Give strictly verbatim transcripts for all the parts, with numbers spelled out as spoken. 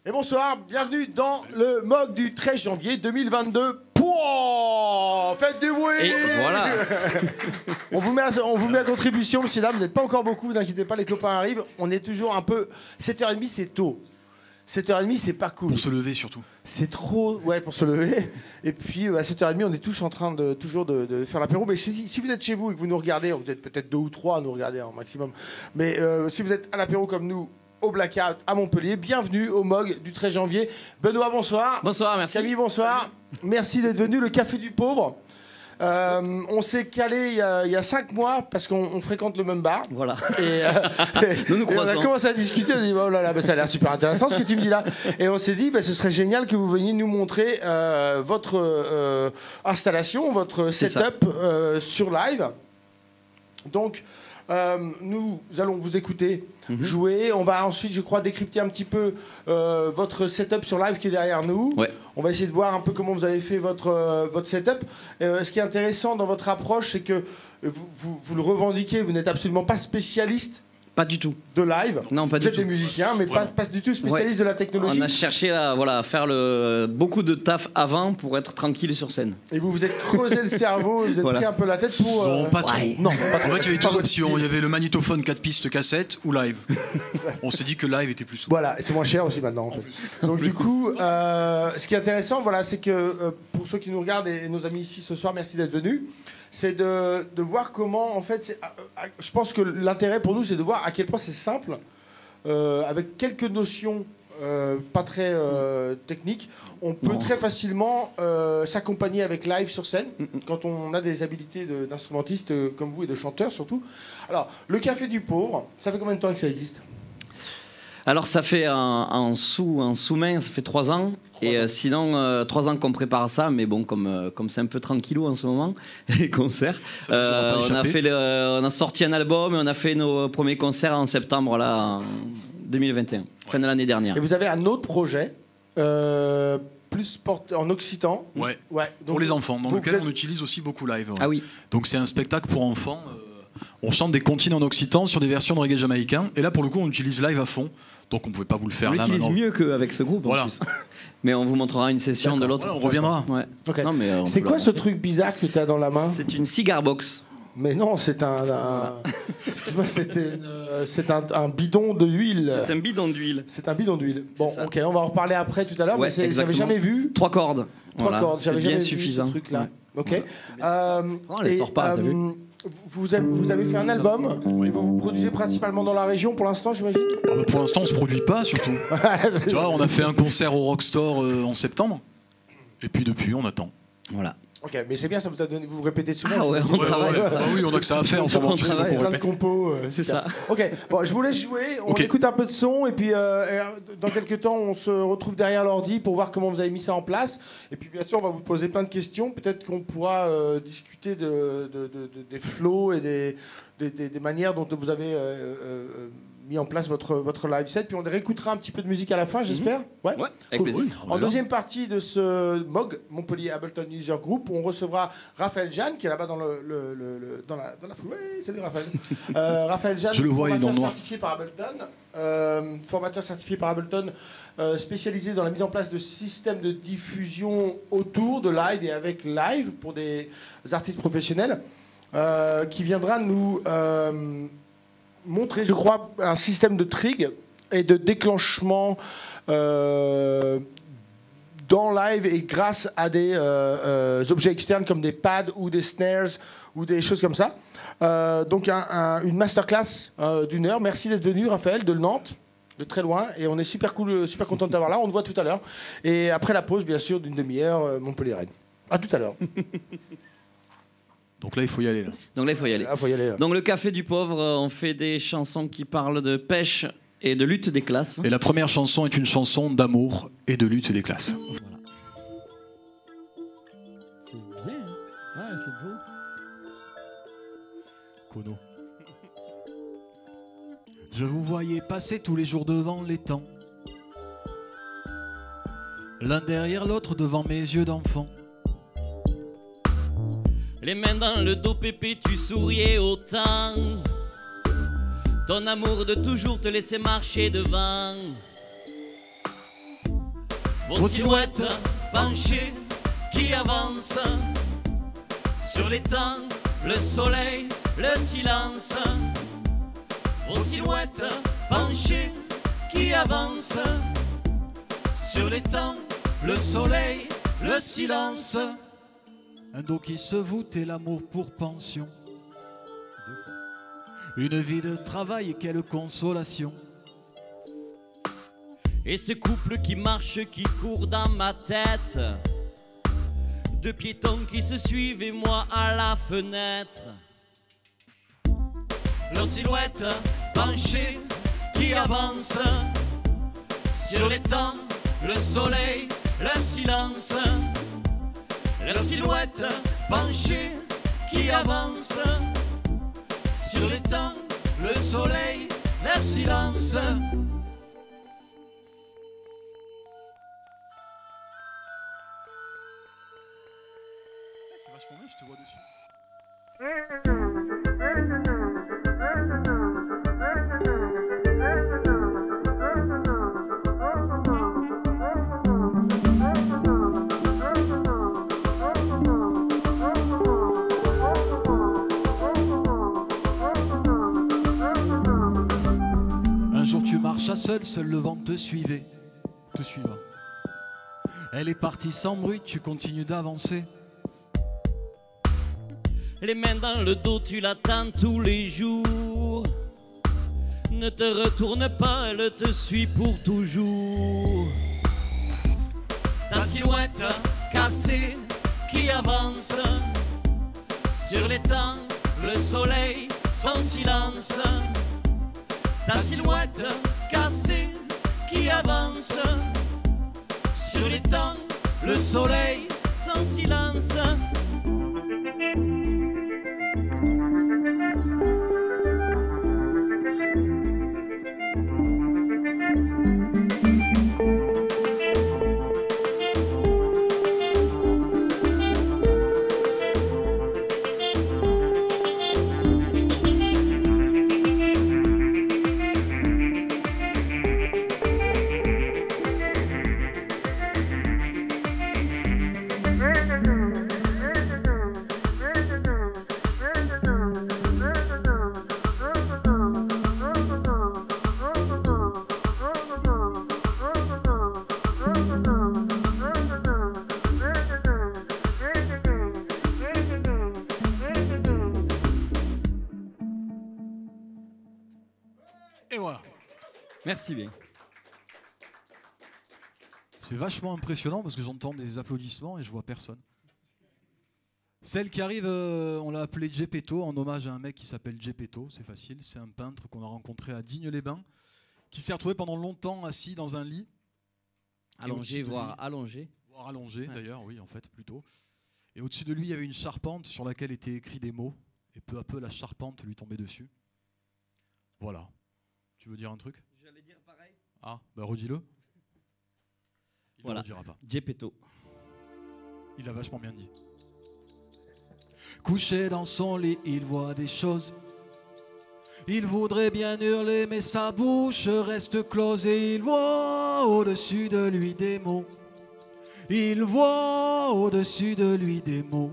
Et bonsoir, bienvenue dans le M O G du treize janvier deux mille vingt-deux. Pouah, faites du bruit. Et voilà. on, vous met à, on vous met à contribution, messieurs, dames, vous n'êtes pas encore beaucoup, vous inquiétez pas, les copains arrivent. On est toujours un peu... sept heures trente, c'est tôt. sept heures trente, c'est pas cool. Pour se lever, surtout. C'est trop... Ouais, pour se lever. Et puis, à sept heures trente, on est tous en train de, toujours de, de faire l'apéro. Mais si, si vous êtes chez vous et que vous nous regardez, vous êtes peut-être deux ou trois à nous regarder en maximum, mais euh, si vous êtes à l'apéro comme nous, au Blackout à Montpellier, bienvenue au M O G du treize janvier. Benoît, bonsoir. Bonsoir, merci. Camille, bonsoir. Merci d'être venu. Le Café du Pauvre. Euh, on s'est calé il y, a, il y a cinq mois parce qu'on on fréquente le même bar. Voilà. Et, euh, nous nous et on a croisons. commencé à discuter. On a dit oh là là, bah, ça a l'air super intéressant ce que tu me dis là. Et on s'est dit bah, ce serait génial que vous veniez nous montrer euh, votre euh, installation, votre setup euh, sur live. Donc euh, nous allons vous écouter. Mmh. Jouer. On va ensuite, je crois, décrypter un petit peu euh, votre setup sur live qui est derrière nous. Ouais. On va essayer de voir un peu comment vous avez fait votre, euh, votre setup. Euh, ce qui est intéressant dans votre approche, c'est que vous, vous, vous le revendiquez, vous n'êtes absolument pas spécialiste. Pas du tout. De live. Non, pas vous du êtes tout. des musiciens, mais pas, pas du tout spécialiste ouais. de la technologie. On a cherché à voilà, faire le, beaucoup de taf avant pour être tranquille sur scène. Et vous vous êtes creusé le cerveau, vous êtes voilà. pris un peu la tête pour... Euh... Non, pas trop. Ouais. Non, pas trop. En fait, il y avait deux options. Il y avait le magnétophone quatre pistes cassette ou live. On s'est dit que live était plus souple. Voilà, c'est moins cher aussi maintenant. En fait. Donc du coup, euh, ce qui est intéressant, voilà, c'est que euh, pour ceux qui nous regardent et, et nos amis ici ce soir, merci d'être venus. C'est de, de voir comment, en fait, c'est, euh, je pense que l'intérêt pour nous, c'est de voir à quel point c'est simple, euh, avec quelques notions euh, pas très euh, techniques, on peut non. très facilement euh, s'accompagner avec live sur scène, mm-hmm. quand on a des habilités de, d'instrumentistes euh, comme vous et de chanteurs surtout. Alors, le Café du Pauvre, ça fait combien de temps que ça existe ? Alors ça fait en, en sous en sous-main, ça fait trois ans. Trois et euh, sinon, euh, trois ans qu'on prépare ça, mais bon, comme euh, comme c'est un peu tranquillou en ce moment, les concerts. Euh, on a fait, le, on a sorti un album et on a fait nos premiers concerts en septembre là, en deux mille vingt et un, ouais. fin de l'année dernière. Et vous avez un autre projet, euh, plus porté en occitan. Ouais. ouais donc pour les enfants, dans lequel êtes... on utilise aussi beaucoup live. Ouais. Ah oui. Donc c'est un spectacle pour enfants. Euh, on chante des comptines en occitan sur des versions de reggae jamaïcain. Et là, pour le coup, on utilise live à fond. Donc on ne pouvait pas vous le faire on là. On l'utilise mieux qu'avec ce groupe voilà. en plus. Mais on vous montrera une session D'accord. de l'autre. Ouais, on reviendra. Ouais. Okay. Non, mais, euh, c'est quoi ce truc bizarre que tu as dans la main ? C'est une cigar box. Mais non, c'est un, un... c'est, une, euh, c'est un, un bidon d'huile. C'est un bidon d'huile. C'est un bidon d'huile. Bon, ok, on va en reparler après tout à l'heure. Ouais, mais c'est, j'avais jamais vu. Trois cordes. Trois voilà. cordes. J'avais c'est bien jamais suffisant. vu ce truc-là. Ouais. Ok. Voilà, euh, on les sort pas. Euh, t'as vu vous, avez, vous avez fait un album. Oui. Et vous vous produisez principalement dans la région pour l'instant, j'imagine. Ah bah pour l'instant, on se produit pas surtout. Tu vois, on a fait un concert au Rockstore euh, en septembre. Et puis depuis, on attend. Voilà. Ok, mais c'est bien, ça vous a donné, vous vous répétez souvent. Ah ouais, on ouais, travaille. Ouais, ouais. Ah oui, on a que ça à faire en ce moment. On travaille, plein de compos. Euh, c'est ça. Ok, bon, je vous laisse jouer, on okay. écoute un peu de son, et puis euh, dans quelques temps, on se retrouve derrière l'ordi pour voir comment vous avez mis ça en place. Et puis bien sûr, on va vous poser plein de questions. Peut-être qu'on pourra euh, discuter de, de, de, de, des flows et des, des, des, des manières dont vous avez euh, euh, mis en place votre, votre live set. Puis on réécoutera un petit peu de musique à la fin, j'espère. Mm-hmm. Ouais, ouais, avec cool. plaisir. En deuxième partie de ce M O G, Montpellier Ableton User Group, on recevra Raphaël Jeanne, qui est là-bas dans, le, le, le, le, dans la, dans la foule. Oui, salut Raphaël. Euh, Raphaël Jeanne, Je le vois, formateur il est dans certifié par Ableton, euh, formateur certifié par Ableton, euh, spécialisé dans la mise en place de systèmes de diffusion autour de live et avec live pour des artistes professionnels, euh, qui viendra nous euh, montrer, je crois, un système de trig et de déclenchement euh, dans live et grâce à des euh, euh, objets externes comme des pads ou des snares ou des choses comme ça. Euh, donc un, un, une masterclass euh, d'une heure. Merci d'être venu, Raphaël, de Nantes, de très loin. Et on est super cool, super content de t'avoir là. On te voit tout à l'heure. Et après la pause, bien sûr, d'une demi-heure, euh, Montpellier-Rennes. À tout à l'heure. Donc là, il faut y aller. Là. Donc là, il faut y aller. Ah, faut y aller là. Donc le Café du Pauvre, on fait des chansons qui parlent de pêche et de lutte des classes. Et la première chanson est une chanson d'amour et de lutte des classes. Voilà. C'est bien. Ouais, c'est beau. Kono. Je vous voyais passer tous les jours devant l'étang, l'un derrière l'autre devant mes yeux d'enfant. Les mains dans le dos, pépé, tu souriais autant. Ton amour de toujours te laisser marcher devant. Vos silhouettes penchées qui avancent sur l'étang, le soleil, le silence. Vos silhouettes penchées qui avancent sur l'étang, le soleil, le silence. Un dos qui se voûte et l'amour pour pension. Une vie de travail et quelle consolation. Et ce couple qui marche, qui court dans ma tête. Deux piétons qui se suivent et moi à la fenêtre. Leurs silhouettes penchées qui avancent sur l'étang, le soleil, le silence. Leurs silhouettes penchées qui avancent sur l'étang, le soleil, le silence. Vachement bien, je te vois dessus. Un jour tu marches à seul, seul le vent te suivait, te suivra. Elle est partie sans bruit, tu continues d'avancer. Les mains dans le dos, tu l'attends tous les jours. Ne te retourne pas, elle te suit pour toujours. Ta silhouette cassée qui avance sur l'étang, le soleil, son silence. Ta silhouette cassée qui avance sur l'étang, le soleil, son silence. Et voilà. Merci bien. C'est vachement impressionnant parce que j'entends des applaudissements et je vois personne. Celle qui arrive, euh, on l'a appelée Gepetto en hommage à un mec qui s'appelle Gepetto, c'est facile, c'est un peintre qu'on a rencontré à Digne-les-Bains, qui s'est retrouvé pendant longtemps assis dans un lit. Allongé, voire lui, allongé. Voire allongé ouais. d'ailleurs, oui en fait plutôt. Et au-dessus de lui, il y avait une charpente sur laquelle étaient écrits des mots. Et peu à peu, la charpente lui tombait dessus. Voilà. Tu veux dire un truc? J'allais dire pareil. Ah, bah redis-le. Il Voilà. ne le redira pas. Gepetto. Il a vachement bien dit. Couché dans son lit, il voit des choses. Il voudrait bien hurler, mais sa bouche reste close. Et il voit au-dessus de lui des mots. Il voit au-dessus de lui des mots.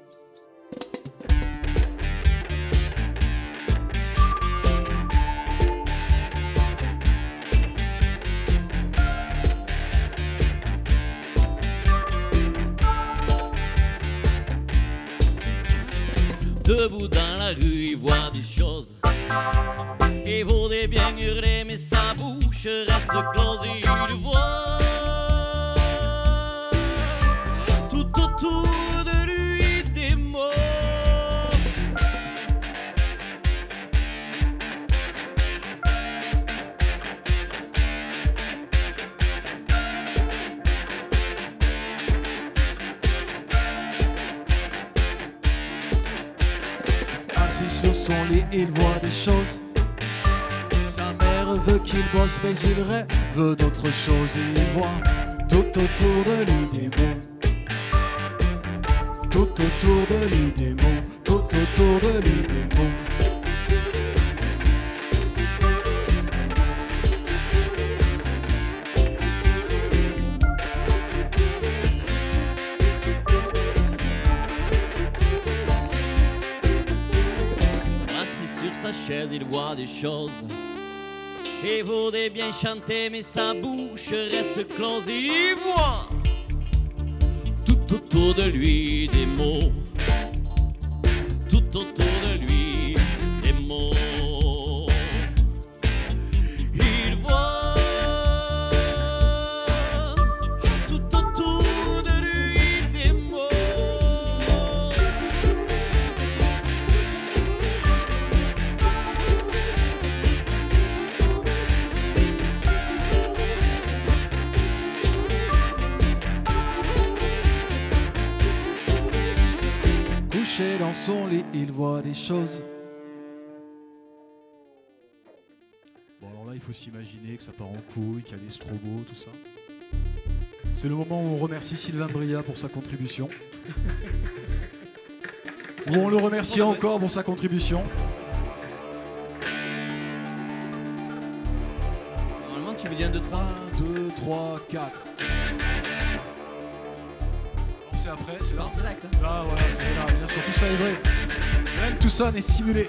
Debout dans la rue, il voit des choses. Il voudrait bien hurler, mais sa bouche reste close. Et il voit tout autour de lui des mots. Assis sur son lit, il voit des choses. Sa mère veut qu'il bosse, mais il rêve d'autre chose. Et il voit tout autour de lui des mots. Tout autour de lui des mots. Tout autour de lui des mots. il voit des choses. Il voudrait bien chanter, mais sa bouche reste close. Il voit tout autour de lui des mots. Tout autour de lui des mots. Il voit tout autour de lui des mots. Couché dans son lit, il voit des choses. Bon, alors là, il faut s'imaginer que ça part en couille, qu'il y a des strobos, tout ça. C'est le moment où on remercie Sylvain Bria pour sa contribution. Où on le remercie encore pour sa contribution. Normalement, tu me dis un, deux, trois. un, deux, trois, quatre. C'est après, c'est là. Direct. Hein. Là, voilà, c'est là, bien sûr, tout ça est vrai. Même tout ça n'est simulé.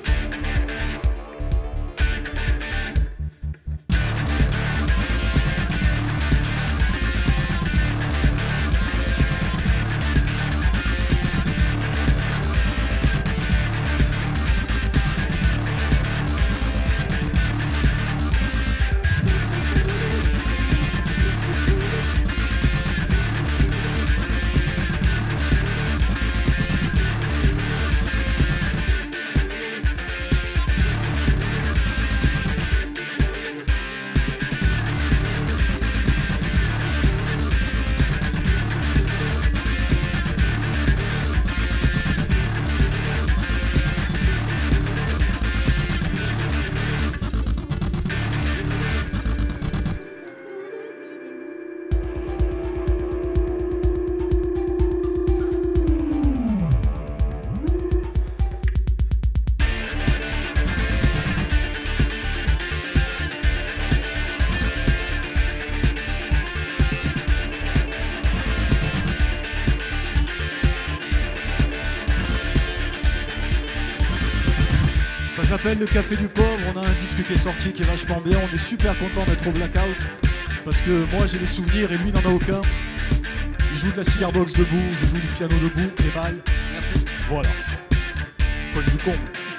Ça s'appelle Le Café du Pauvre, on a un disque qui est sorti qui est vachement bien, on est super content d'être au Blackout parce que moi j'ai des souvenirs et lui n'en a aucun. Il joue de la cigar box debout, je joue du piano debout et mal. Merci. Voilà. Faut que je compte.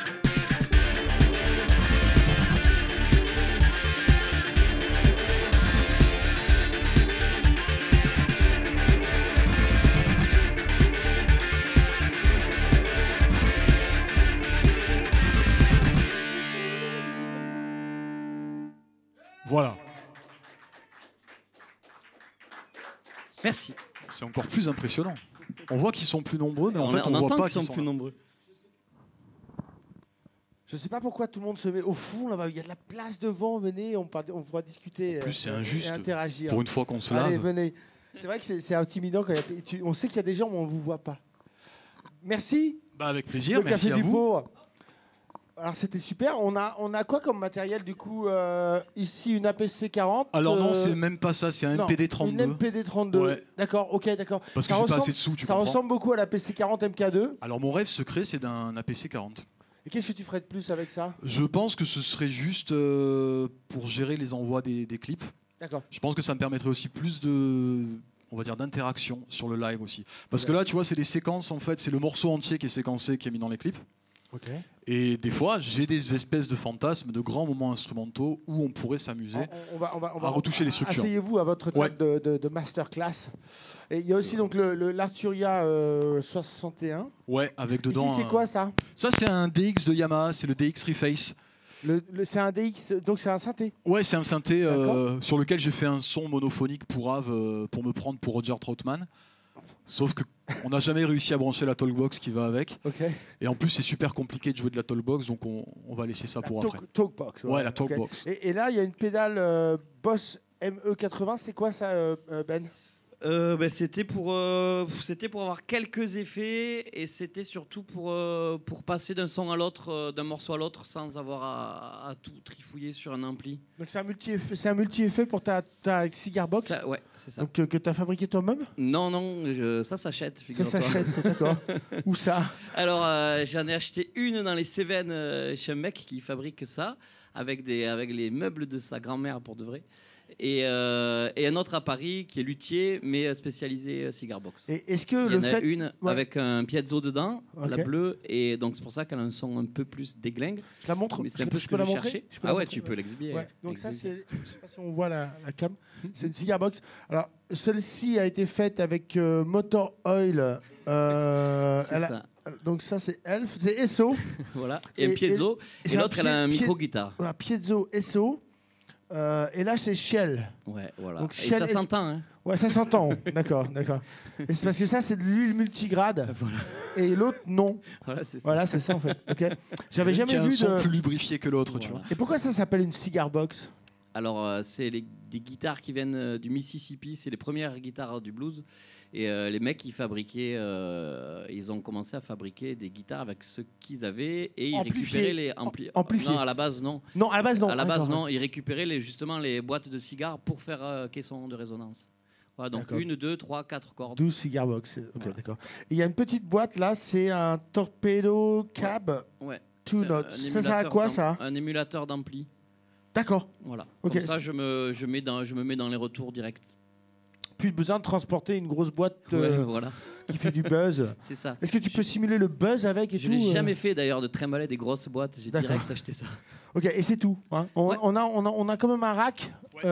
Voilà. Merci. C'est encore plus impressionnant. On voit qu'ils sont plus nombreux, mais en on fait, on, on voit entend pas qu'ils qu'ils sont, sont plus là. nombreux. Je sais pas pourquoi tout le monde se met au fond là-bas. Il y a de la place devant. Venez, on, part- on pourra discuter. En plus, c'est euh, injuste. Et interagir. Pour une fois qu'on se Allez, lave. venez. C'est vrai que c'est c'est intimidant quand il y a- tu- on sait qu'il y a des gens, mais on ne vous voit pas. Merci. Bah avec plaisir, Le merci Café à du vous. Pauvre. Alors c'était super. On a, on a quoi comme matériel du coup euh, ici une A P C quarante. Alors non, euh, c'est même pas ça, c'est un non, M P D Une trente-deux. M P D trente-deux. Ouais. D'accord, ok, d'accord. Parce que Ça j'ai pas ressemble- assez de sous, tu Ça comprends. ressemble beaucoup à la P C quarante M K deux. Alors mon rêve secret, c'est d'un A P C quarante. Et qu'est-ce que tu ferais de plus avec ça? Je pense que ce serait juste euh, pour gérer les envois des, des clips. D'accord. Je pense que ça me permettrait aussi plus de, on va dire, d'interaction sur le live aussi. Parce que là, tu vois, c'est des séquences, en fait, c'est le morceau entier qui est séquencé, qui est mis dans les clips. Ok. Et des fois, j'ai des espèces de fantasmes, de grands moments instrumentaux où on pourrait s'amuser. On, on va, on va, on va à retoucher les structures. Asseyez-vous à votre table Ouais. de, de, de masterclass. Et il y a aussi donc le, le- l'Arturia euh, soixante et un. Ouais, avec dedans. Ici, c'est un- quoi ça? Ça, c'est un D X de Yamaha, c'est le D X Reface. Le, le- C'est un D X, donc c'est un synthé. Ouais, c'est un synthé euh, sur lequel j'ai fait un son monophonique pour Ave euh, pour me prendre pour Roger Troutman. Sauf que on n'a jamais réussi à brancher la Talkbox qui va avec. Ok. Et en plus, c'est super compliqué de jouer de la Talkbox, donc on, on va laisser ça La pour talk- après. Talkbox. Ouais, la ok. Talkbox. Et, et là, il y a une pédale euh, Boss M E quatre-vingts. C'est quoi ça, euh, euh, Ben? Euh, ben, c'était pour, euh, c'était pour avoir quelques effets et c'était surtout pour, euh, pour passer d'un son à l'autre, euh, d'un morceau à l'autre sans avoir à, à tout trifouiller sur un ampli. Donc c'est un multi-effet, c'est un multi-effet pour ta, ta cigar box. Ça, ouais, c'est ça. Donc euh, que tu as fabriqué toi-même. Non, non, je- ça s'achète. Ça figure-toi. s'achète, d'accord. Où ça? Alors, euh, j'en ai acheté une dans les Cévennes euh, chez un mec qui fabrique ça avec, des, avec les meubles de sa grand-mère pour de vrai. Et, euh, et un autre à Paris qui est luthier mais spécialisé euh, cigar box. Et est-ce que Il y le en a fait une ouais. avec un piezo dedans, Ok. la bleue, et donc c'est pour ça qu'elle a un son un peu plus déglingue. je la montre, Mais je, c'est un peu je ce peux que la je montrer cherchais. Je peux Ah la ouais, montrer tu peux l'exhiber. Ouais, donc ça exhiber. c'est, je sais pas si on voit la, la cam, c'est une cigar box. Alors celle-ci a été faite avec euh, Motor Oil. Euh, C'est elle a- ça. Donc ça c'est Elf, c'est S O. Voilà. Et, Et- un piezo. et Et, c'est un l'autre, elle a un pied- micro-guitare. Voilà, Piezo S O. Euh, et là c'est Shell. Ouais, voilà. Donc, et Shell ça est- s'entend. Hein. Ouais, ça s'entend. D'accord, d'accord. Et c'est parce que ça c'est de l'huile multigrade Voilà, et l'autre non. voilà c'est ça. Voilà, c'est ça en fait. Ok. J'avais Qui jamais a un vu son de. plus lubrifié que l'autre, tu vois. Voilà. Et pourquoi ça s'appelle une cigar box? Alors, euh, c'est les- des guitares qui viennent euh, du Mississippi. C'est les premières guitares du blues. Et euh, les mecs, ils fabriquaient, euh, ils ont commencé à fabriquer des guitares avec ce qu'ils avaient et ils Amplifiées. récupéraient les ampli- Amplifiées. Non, à la base, non. Non, à la base non. à la base, D'accord. non. Ils récupéraient les, justement les boîtes de cigares pour faire euh, caisson de résonance. Voilà, donc D'accord. une, deux, trois, quatre cordes. douze cigar box. Ok, Voilà. d'accord. Et il y a une petite boîte là, c'est un Torpedo Cab. Ouais. Two C'est notes. un Ça sert à émulateur quoi, d'am- ça Un émulateur d'ampli. D'accord. Voilà. Ok. Comme ça, je me, je, mets dans, je me mets dans les retours directs. Plus besoin de transporter une grosse boîte Ouais, euh, voilà. qui fait du buzz. C'est ça. Est-ce que tu peux simuler le buzz avec et Je tout n'ai euh jamais fait d'ailleurs de trimballer des grosses boîtes. J'ai D'accord. direct acheté ça. Ok, et c'est tout. hein. on, Ouais. on a, on, a, on a quand même un rack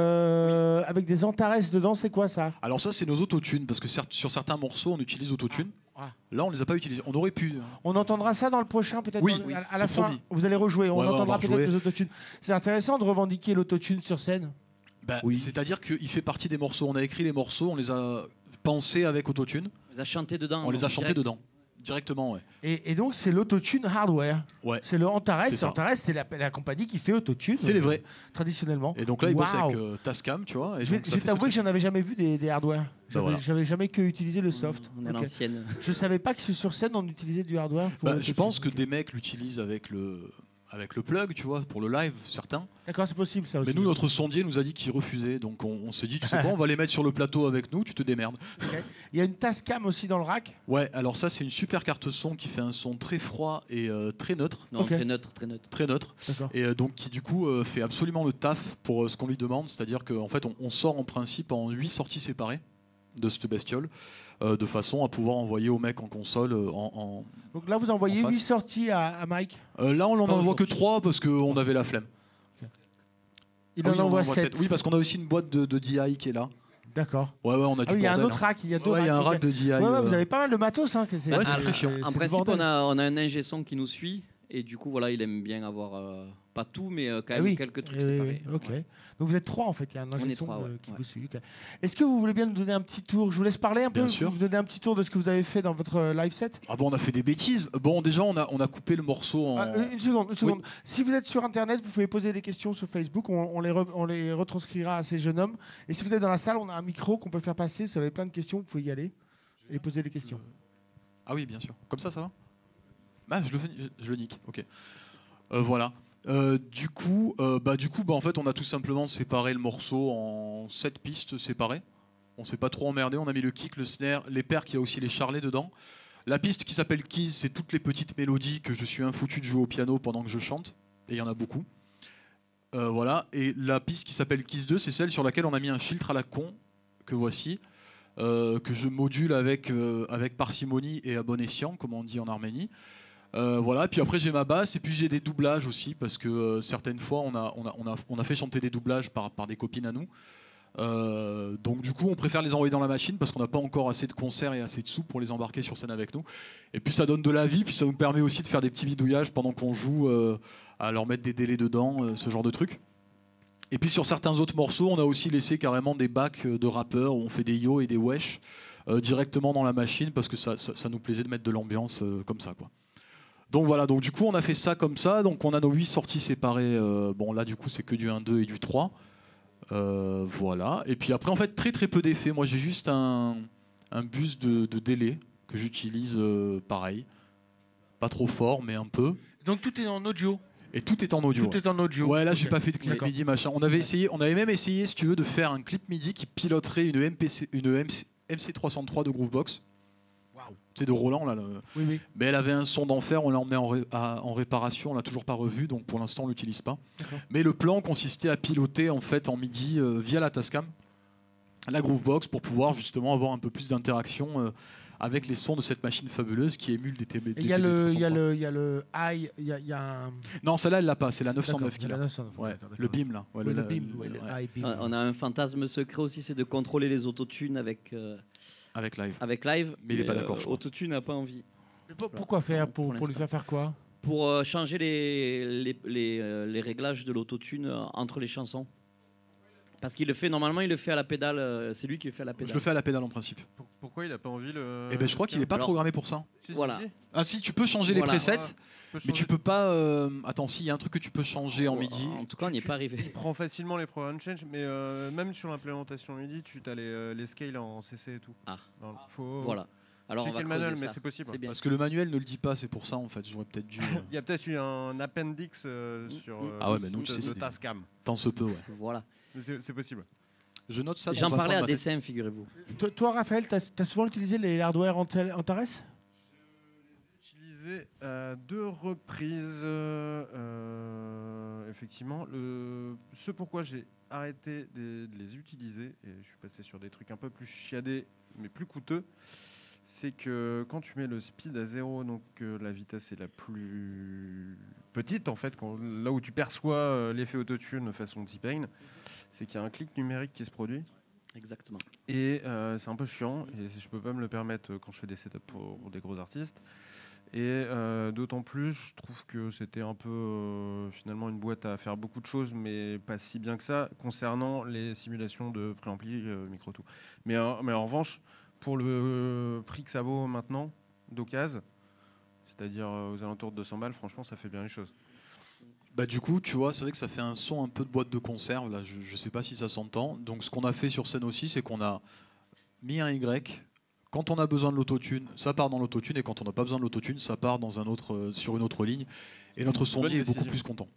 euh, avec des Antares dedans. C'est quoi ça? Alors ça, c'est nos autotunes, parce que certes, sur certains morceaux, on utilise autotune. Ah. Là, on les a pas utilisés. On aurait pu. On entendra ça dans le prochain, peut-être Oui, dans- oui, à, à c'est la fin. promis. Vous allez rejouer. On Ouais, ouais, on entendra va peut-être rejouer. des autotunes. C'est intéressant de revendiquer l'autotune sur scène. Bah, Oui. C'est-à-dire qu'il fait partie des morceaux. On a écrit les morceaux, on les a pensés avec autotune, On les a chantés dedans. on les a donc, chantés direct. dedans. Directement, ouais. Et, et donc, c'est l'autotune hardware. Ouais. C'est le Antares. C'est ça. Antares, c'est la, la compagnie qui fait autotune. C'est les euh, vrais. Traditionnellement. Et donc là, il bosse Waouh. avec euh, Tascam, tu vois. Et Je vais, donc, je ça vais fait ce t'avouer que truc. j'en avais jamais vu des, des hardware. J'avais voilà. j'avais jamais que utilisé le soft. On est à Ok. l'ancienne. Je savais pas que sur scène on utilisait du hardware. pour Bah, je l'autotune. pense que des mecs l'utilisent avec le, avec le plug, tu vois, pour le live, certains. D'accord, c'est possible ça aussi. Mais nous, notre sondier nous a dit qu'il refusait. Donc on, on s'est dit, tu sais quoi, on va les mettre sur le plateau avec nous, tu te démerdes. Ok. Il y a une Tascam aussi dans le rack. Ouais, alors ça, c'est une super carte son qui fait un son très froid et euh, très neutre. Non, Ok. très neutre, très neutre. Très neutre. D'accord. Et euh, donc qui du coup euh, fait absolument le taf pour euh, ce qu'on lui demande, c'est-à-dire qu'en fait on, on sort en principe en huit sorties séparées de cette bestiole, euh, de façon à pouvoir envoyer au mec en console euh, en, en- Donc là, vous envoyez En face. huit sorties à, à Mike. Euh, là on n'en Pas envoie que aujourd'hui. trois parce qu'on avait la flemme. Il Ah en oui, on envoie envoie sept. sept. Oui, parce qu'on a aussi une boîte de, de D I qui est là. D'accord. Ouais, ouais, on a du Ah oui, il y a un bordel, autre hein. rack. Il y a deux Ouais, il y a un racks, rack ok. de D I. Ouais, ouais, euh, vous avez pas mal de matos. Hein, que c'est- Ouais, c'est ah, très chiant. c'est En du principe, bordel. on a, on a un ingé son qui nous suit et du coup, voilà, il aime bien avoir euh, pas tout, mais euh, quand Ah même oui. quelques trucs Eh oui, séparés. oui, ok. Ouais. Donc vous êtes trois en fait. Il y a un On ingé est son, trois, euh, ouais, qui ouais. vous suit. ok. Est-ce que vous voulez bien nous donner un petit tour? Je vous laisse parler un peu. Bien sûr. Vous donner un petit tour de ce que vous avez fait dans votre euh, live set. Ah bon, on a fait des bêtises. Bon, déjà on a, on a coupé le morceau en. Ah, euh, une seconde, une seconde. Si vous êtes sur Internet, vous pouvez poser des questions sur Facebook. On, on les, re- on les retranscrira à ces jeunes hommes. Et si vous êtes dans la salle, on a un micro qu'on peut faire passer. Si vous avez plein de questions, vous pouvez y aller et poser des questions. Ah oui, bien sûr. Comme ça, ça va. Ah, je le, fais- je le nique. Ok. Euh, voilà. Euh, du coup, euh, bah, du coup, bah, en fait, on a tout simplement séparé le morceau en sept pistes séparées. On s'est pas trop emmerdé. On a mis le kick, le snare, les percs, il y a aussi les charlets dedans. La piste qui s'appelle Keys, c'est toutes les petites mélodies que je suis infoutu de jouer au piano pendant que je chante. Et il y en a beaucoup. Euh, voilà. Et la piste qui s'appelle Keys deux, c'est celle sur laquelle on a mis un filtre à la con, que voici, euh, que je module avec, euh, avec parcimonie et à bon escient, comme on dit en Arménie. Euh, voilà, puis après j'ai ma basse et puis j'ai des doublages aussi parce que euh, certaines fois on a, on, a, on, a, on a fait chanter des doublages par, par des copines à nous. Euh, donc du coup on préfère les envoyer dans la machine parce qu'on n'a pas encore assez de concerts et assez de sous pour les embarquer sur scène avec nous. Et puis ça donne de la vie, puis ça nous permet aussi de faire des petits bidouillages pendant qu'on joue, euh, à leur mettre des délais dedans, euh, ce genre de trucs. Et puis sur certains autres morceaux on a aussi laissé carrément des bacs de rappeurs où on fait des yo et des wesh euh, directement dans la machine parce que ça, ça, ça nous plaisait de mettre de l'ambiance euh, comme ça quoi. Donc voilà, donc du coup on a fait ça comme ça, donc on a nos huit sorties séparées, euh, bon là du coup c'est que du un, deux et du trois. Euh, voilà. Et puis après, en fait, très très peu d'effets. Moi, j'ai juste un, un bus de, de délai que j'utilise euh, pareil. Pas trop fort, mais un peu. Donc tout est en audio. Et tout est en audio. Tout est en audio. Ouais, là, Ok. j'ai pas fait de clip MIDI, machin. On avait essayé, on avait même essayé, si tu veux, de faire un clip MIDI qui piloterait une M P C, une M C trois cent trois de Groovebox. Waouh. C'est de Roland là. Le... Oui, oui. Mais elle avait un son d'enfer. On l'a emmené en, ré... à... en réparation. On l'a toujours pas revu, donc pour l'instant, on l'utilise pas. Mais le plan consistait à piloter en fait en MIDI euh, via la Tascam, la Groovebox, pour pouvoir justement avoir un peu plus d'interaction. Euh, avec les sons de cette machine fabuleuse qui émule des T B. Il y a le, il y a le, il y a le high, il y a, il y a un... Non, celle-là, elle l'a pas. C'est la neuf cent neuf qui la l'a. neuf cent neuf. Ouais, D'accord, le d'accord. beam là. Ouais, Oui, le le, beam, ouais, le- le ouais. high beam. Ah, on a un fantasme secret aussi, c'est de contrôler les autotunes avec, euh, Avec live. avec live. Mais il est pas d'accord, je crois. Autotune n'a pas envie. Mais pour- pourquoi faire pour, Pour pour lui l'instant. faire faire quoi? Pour euh, changer les, les, les, euh, les réglages de l'autotune euh, entre les chansons. Parce qu'il le fait, normalement, il le fait à la pédale. euh, C'est lui qui le fait à la Je pédale. le fais à la pédale en principe. Pour- Pourquoi il a pas envie le. Et ben je crois qu'il est pas Alors- programmé pour ça. Si, si, Voilà. si. Ah si, tu peux changer Voilà. les presets, Tu peux mais tu changer- peux pas. euh, Attends, si, il y a un truc que tu peux changer en En- MIDI. En tout cas, on n'y est pas arrivé. Il prend facilement les program change, mais euh, même sur l'implémentation MIDI, tu as les, euh, les scales en C C et tout. Ah. Alors, faut Voilà. Alors, on checker va le manuel, creuser mais ça. c'est possible. C'est bien. Parce que le manuel ne le dit pas, c'est pour ça en fait. J'aurais peut-être dû. euh, Il y a peut-être eu un appendix euh, sur euh, Ah ouais, le mais nous, site c'est- de c'est- Tascam. Tant se peut, ouais. Voilà. Mais C'est c'est possible. Je note ça. dans J'en un parlais coin à de ma tête. D C M, figurez-vous. Toi, toi, Raphaël, tu as souvent utilisé les hardware Antares? Utilisé à deux reprises, euh, euh, effectivement. Le, ce pourquoi j'ai arrêté de, de les utiliser, et je suis passé sur des trucs un peu plus chiadés, mais plus coûteux, c'est que quand tu mets le speed à zéro, donc euh, la vitesse est la plus petite, en fait, quand, là où tu perçois euh, l'effet autotune façon T-Pain, c'est qu'il y a un clic numérique qui se produit. Exactement. Et euh, c'est un peu chiant, et je peux pas me le permettre euh, quand je fais des setups pour, pour des gros artistes. Et euh, d'autant plus, je trouve que c'était un peu euh, finalement une boîte à faire beaucoup de choses, mais pas si bien que ça, concernant les simulations de préampli, euh, micro tout. Mais, euh, mais en revanche, pour le euh, prix que ça vaut maintenant, d'occasion, c'est-à-dire euh, aux alentours de deux cents balles, franchement, ça fait bien les choses. Bah du coup, tu vois, c'est vrai que ça fait un son un peu de boîte de conserve. Là, je, je sais pas si ça s'entend. Donc, ce qu'on a fait sur scène aussi, c'est qu'on a mis un Y. Quand on a besoin de l'autotune, ça part dans l'autotune, et quand on n'a pas besoin de l'autotune, ça part dans un autre, euh, sur une autre ligne. Et notre sondier est beaucoup décision. plus content.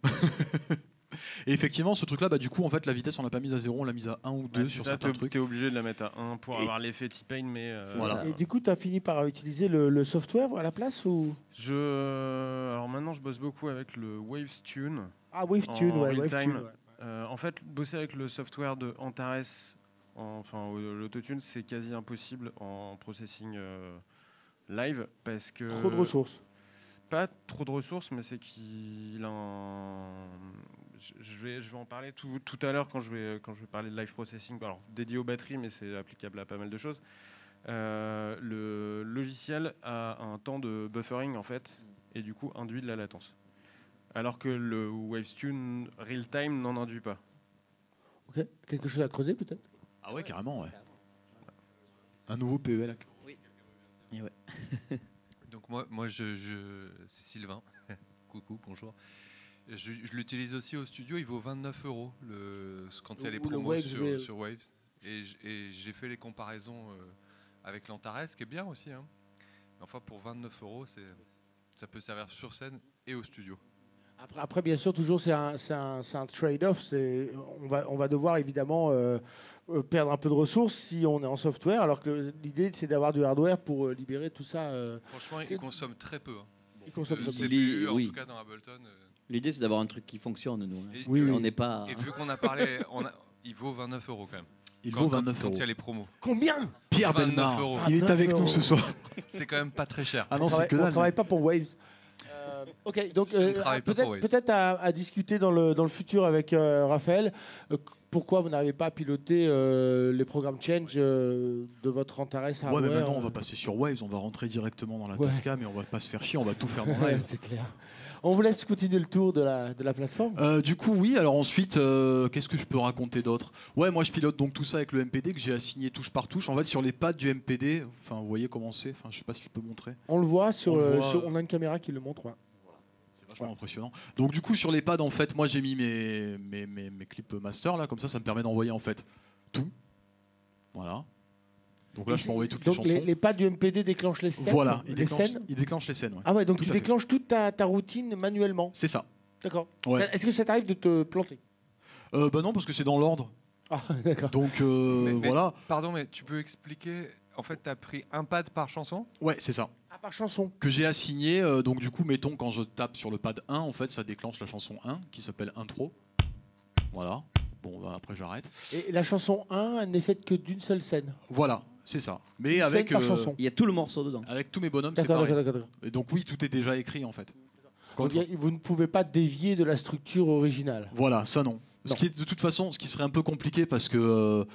Et effectivement, ce truc-là, bah du coup, en fait, la vitesse, on l'a pas mise à zéro, on l'a mise à un ou deux Ouais, sur c'est ça, certains t'es- trucs. T'es obligé de la mettre à un pour Et- avoir l'effet T-Pain, mais euh, C'est Voilà. ça. Et du coup, tu as fini par utiliser le, le software à la place ou... Je, alors maintenant, je bosse beaucoup avec le Waves Tune. Ah, WaveTune, En ouais, real WaveTune. time. Ouais. Euh, en fait, bosser avec le software de Antares, en- enfin au- l'autotune, c'est quasi impossible en processing euh, live parce que Trop de ressources. pas trop de ressources, mais c'est qu'il a un... je, je vais je vais en parler tout, tout à l'heure quand je vais quand je vais parler de live processing. Alors dédié aux batteries, mais c'est applicable à pas mal de choses. Euh, le logiciel a un temps de buffering en fait, et du coup induit de la latence. Alors que le WaveTune real time n'en induit pas. Ok. Quelque chose à creuser peut-être? Ah ouais, carrément, ouais. Un nouveau P E L. Et ouais. Donc moi, moi je, je- c'est Sylvain. Coucou, bonjour. Je, je l'utilise aussi au studio, il vaut vingt-neuf euros le, quand il y a les Ou le promos Waves, sur, oui. sur Waves. Et, j- et j'ai fait les comparaisons euh, avec l'Antares, qui est bien aussi. Hein. Mais enfin, pour vingt-neuf euros, c'est, ça peut servir sur scène et au studio. Après, après, bien sûr, toujours, c'est un, c'est un, c'est un trade-off. C'est- On va, on va devoir évidemment euh, euh, perdre un peu de ressources si on est en software, alors que le- l'idée, c'est d'avoir du hardware pour euh, libérer tout ça. euh, Franchement, C'est- il consomme très peu. Hein. Il consomme Le très peu. C P U, Il- en oui. tout cas dans Ableton. euh, L'idée, c'est d'avoir un truc qui fonctionne, nous. hein. et, Oui, oui. On n'est pas. et vu qu'on a parlé, on a- il vaut vingt-neuf euros quand même. Il Quand- vaut quand- vingt-neuf Quand euros. il y a les promos. Combien? Pierre vingt-neuf Belmar, euros. il est avec vingt-neuf nous ce euros. soir. C'est quand même pas très cher. Ah non, On c'est travaille- que on dalle. travaille pas pour Waves. Euh, ok, donc Je ne euh, travaille pas pour peut-être Waves. peut-être à, à discuter dans le, dans le futur avec euh, Raphaël. euh, pourquoi vous n'arrivez pas à piloter euh, les programmes change euh, de votre Antares hardware? Ouais, mais maintenant, on euh, va passer sur Waves, on va rentrer directement dans la Ouais. Tascam et on va pas se faire chier, on va tout faire dans Ouais, live. c'est clair. On vous laisse continuer le tour de la, de la plateforme. Euh, du coup, oui. Alors ensuite, euh, qu'est-ce que je peux raconter d'autre? Ouais, moi je pilote donc tout ça avec le M P D que j'ai assigné touche par touche. En fait, sur les pads du M P D, enfin, vous voyez comment c'est. Enfin, je sais pas si je peux montrer. On le voit sur, On le euh, voit, sur- euh, on a une caméra qui le montre. Ouais. C'est vachement impressionnant. Donc du coup sur les pads en fait, moi j'ai mis mes, mes, mes, mes clips master là, comme ça ça me permet d'envoyer en fait tout. Voilà. Donc là je peux envoyer toutes donc les chansons. Les, les pads du M P D déclenchent les scènes. Voilà, ils les déclenchent, scènes. ils déclenchent les scènes. Ouais. Ah ouais, donc Tout tu à fait. déclenches toute ta, ta routine manuellement. C'est ça. D'accord. Ouais. Ça- Est-ce que ça t'arrive de te planter? Euh, bah non parce que c'est dans l'ordre. Ah d'accord. Donc euh, Mais- mais- voilà. Pardon, mais tu peux expliquer. En fait, tu as pris un pad par chanson. Ouais, c'est ça. À part chanson. Que j'ai assigné. euh, donc du coup, mettons quand je tape sur le pad un, en fait, ça déclenche la chanson un qui s'appelle intro. Voilà. Bon, bah, après j'arrête. Et la chanson un, elle n'est faite que d'une seule scène. Voilà, c'est ça. Mais Une avec scène par euh, chanson. Il y a tout le morceau dedans. avec tous mes bonhommes, c'est D'accord, pareil. d'accord, d'accord. Et donc oui, tout est déjà écrit en fait. Quand- Donc, il y a- vous ne pouvez pas dévier de la structure originale. Voilà, ça non. Ce Non. qui est de toute façon, ce qui serait un peu compliqué parce que euh,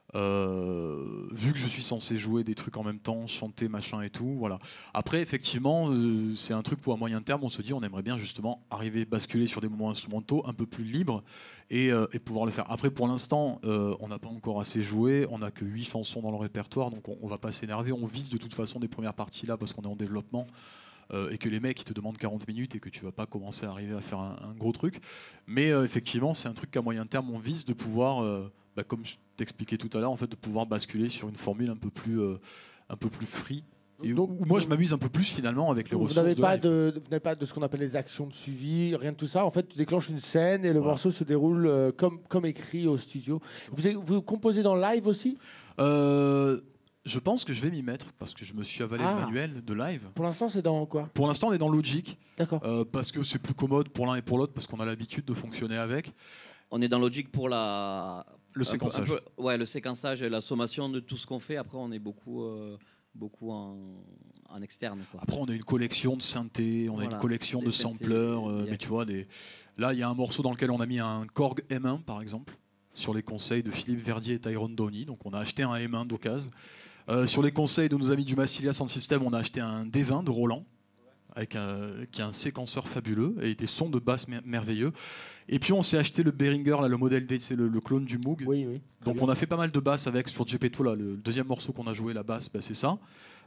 euh, vu que je suis censé jouer des trucs en même temps, chanter machin et tout, voilà. Après, effectivement, euh, c'est un truc pour un moyen terme. On se dit, on aimerait bien justement arriver à basculer sur des moments instrumentaux un peu plus libres et, euh, et pouvoir le faire. Après, pour l'instant, euh, on n'a pas encore assez joué. On n'a que huit chansons dans le répertoire, donc on, on va pas s'énerver. On vise de toute façon des premières parties là parce qu'on est en développement. Euh, et que les mecs ils te demandent quarante minutes et que tu vas pas commencer à arriver à faire un, un gros truc. Mais euh, effectivement, c'est un truc qu'à moyen terme, on vise de pouvoir, euh, bah, comme je t'expliquais tout à l'heure, en fait, de pouvoir basculer sur une formule un peu plus, euh, un peu plus free. Et Donc- où, où moi, je m'amuse un peu plus finalement avec les Vous ressources. n'avez de pas live. de, vous n'avez pas de ce qu'on appelle les actions de suivi, rien de tout ça. En fait, tu déclenches une scène et le Voilà. morceau se déroule euh, comme, comme écrit au studio. Vous, avez- vous composez dans le live aussi? Euh, je pense que je vais m'y mettre parce que je me suis avalé Ah. le manuel de live. Pour l'instant, c'est dans quoi? Pour l'instant, on est dans Logic D'accord. euh, parce que c'est plus commode pour l'un et pour l'autre parce qu'on a l'habitude de fonctionner avec. On est dans Logic pour la Le un peu- séquençage. un peu- ouais, le séquençage et la sommation de tout ce qu'on fait. Après, on est beaucoup, euh, beaucoup en, en externe. Quoi. Après, on a une collection de synthés, on a Voilà, une collection des de synthés, sampleurs. euh, il y a- mais tu vois, des... là, il y a un morceau dans lequel on a mis un Korg M un, par exemple, sur les conseils de Philippe Verdier et Tyrone Downey. Donc, on a acheté un M un d'occasion. Euh, sur les conseils de nos amis du Massilia Sound System, on a acheté un D vingt de Roland, avec un, qui est un séquenceur fabuleux et des sons de basse mer- merveilleux. Et puis, on s'est acheté le Behringer, là, le modèle D, c'est le, le clone du Moog. Oui, oui. Très Donc bien. on a fait pas mal de basses avec sur Gepetto là, le deuxième morceau qu'on a joué, la basse, bah, c'est ça.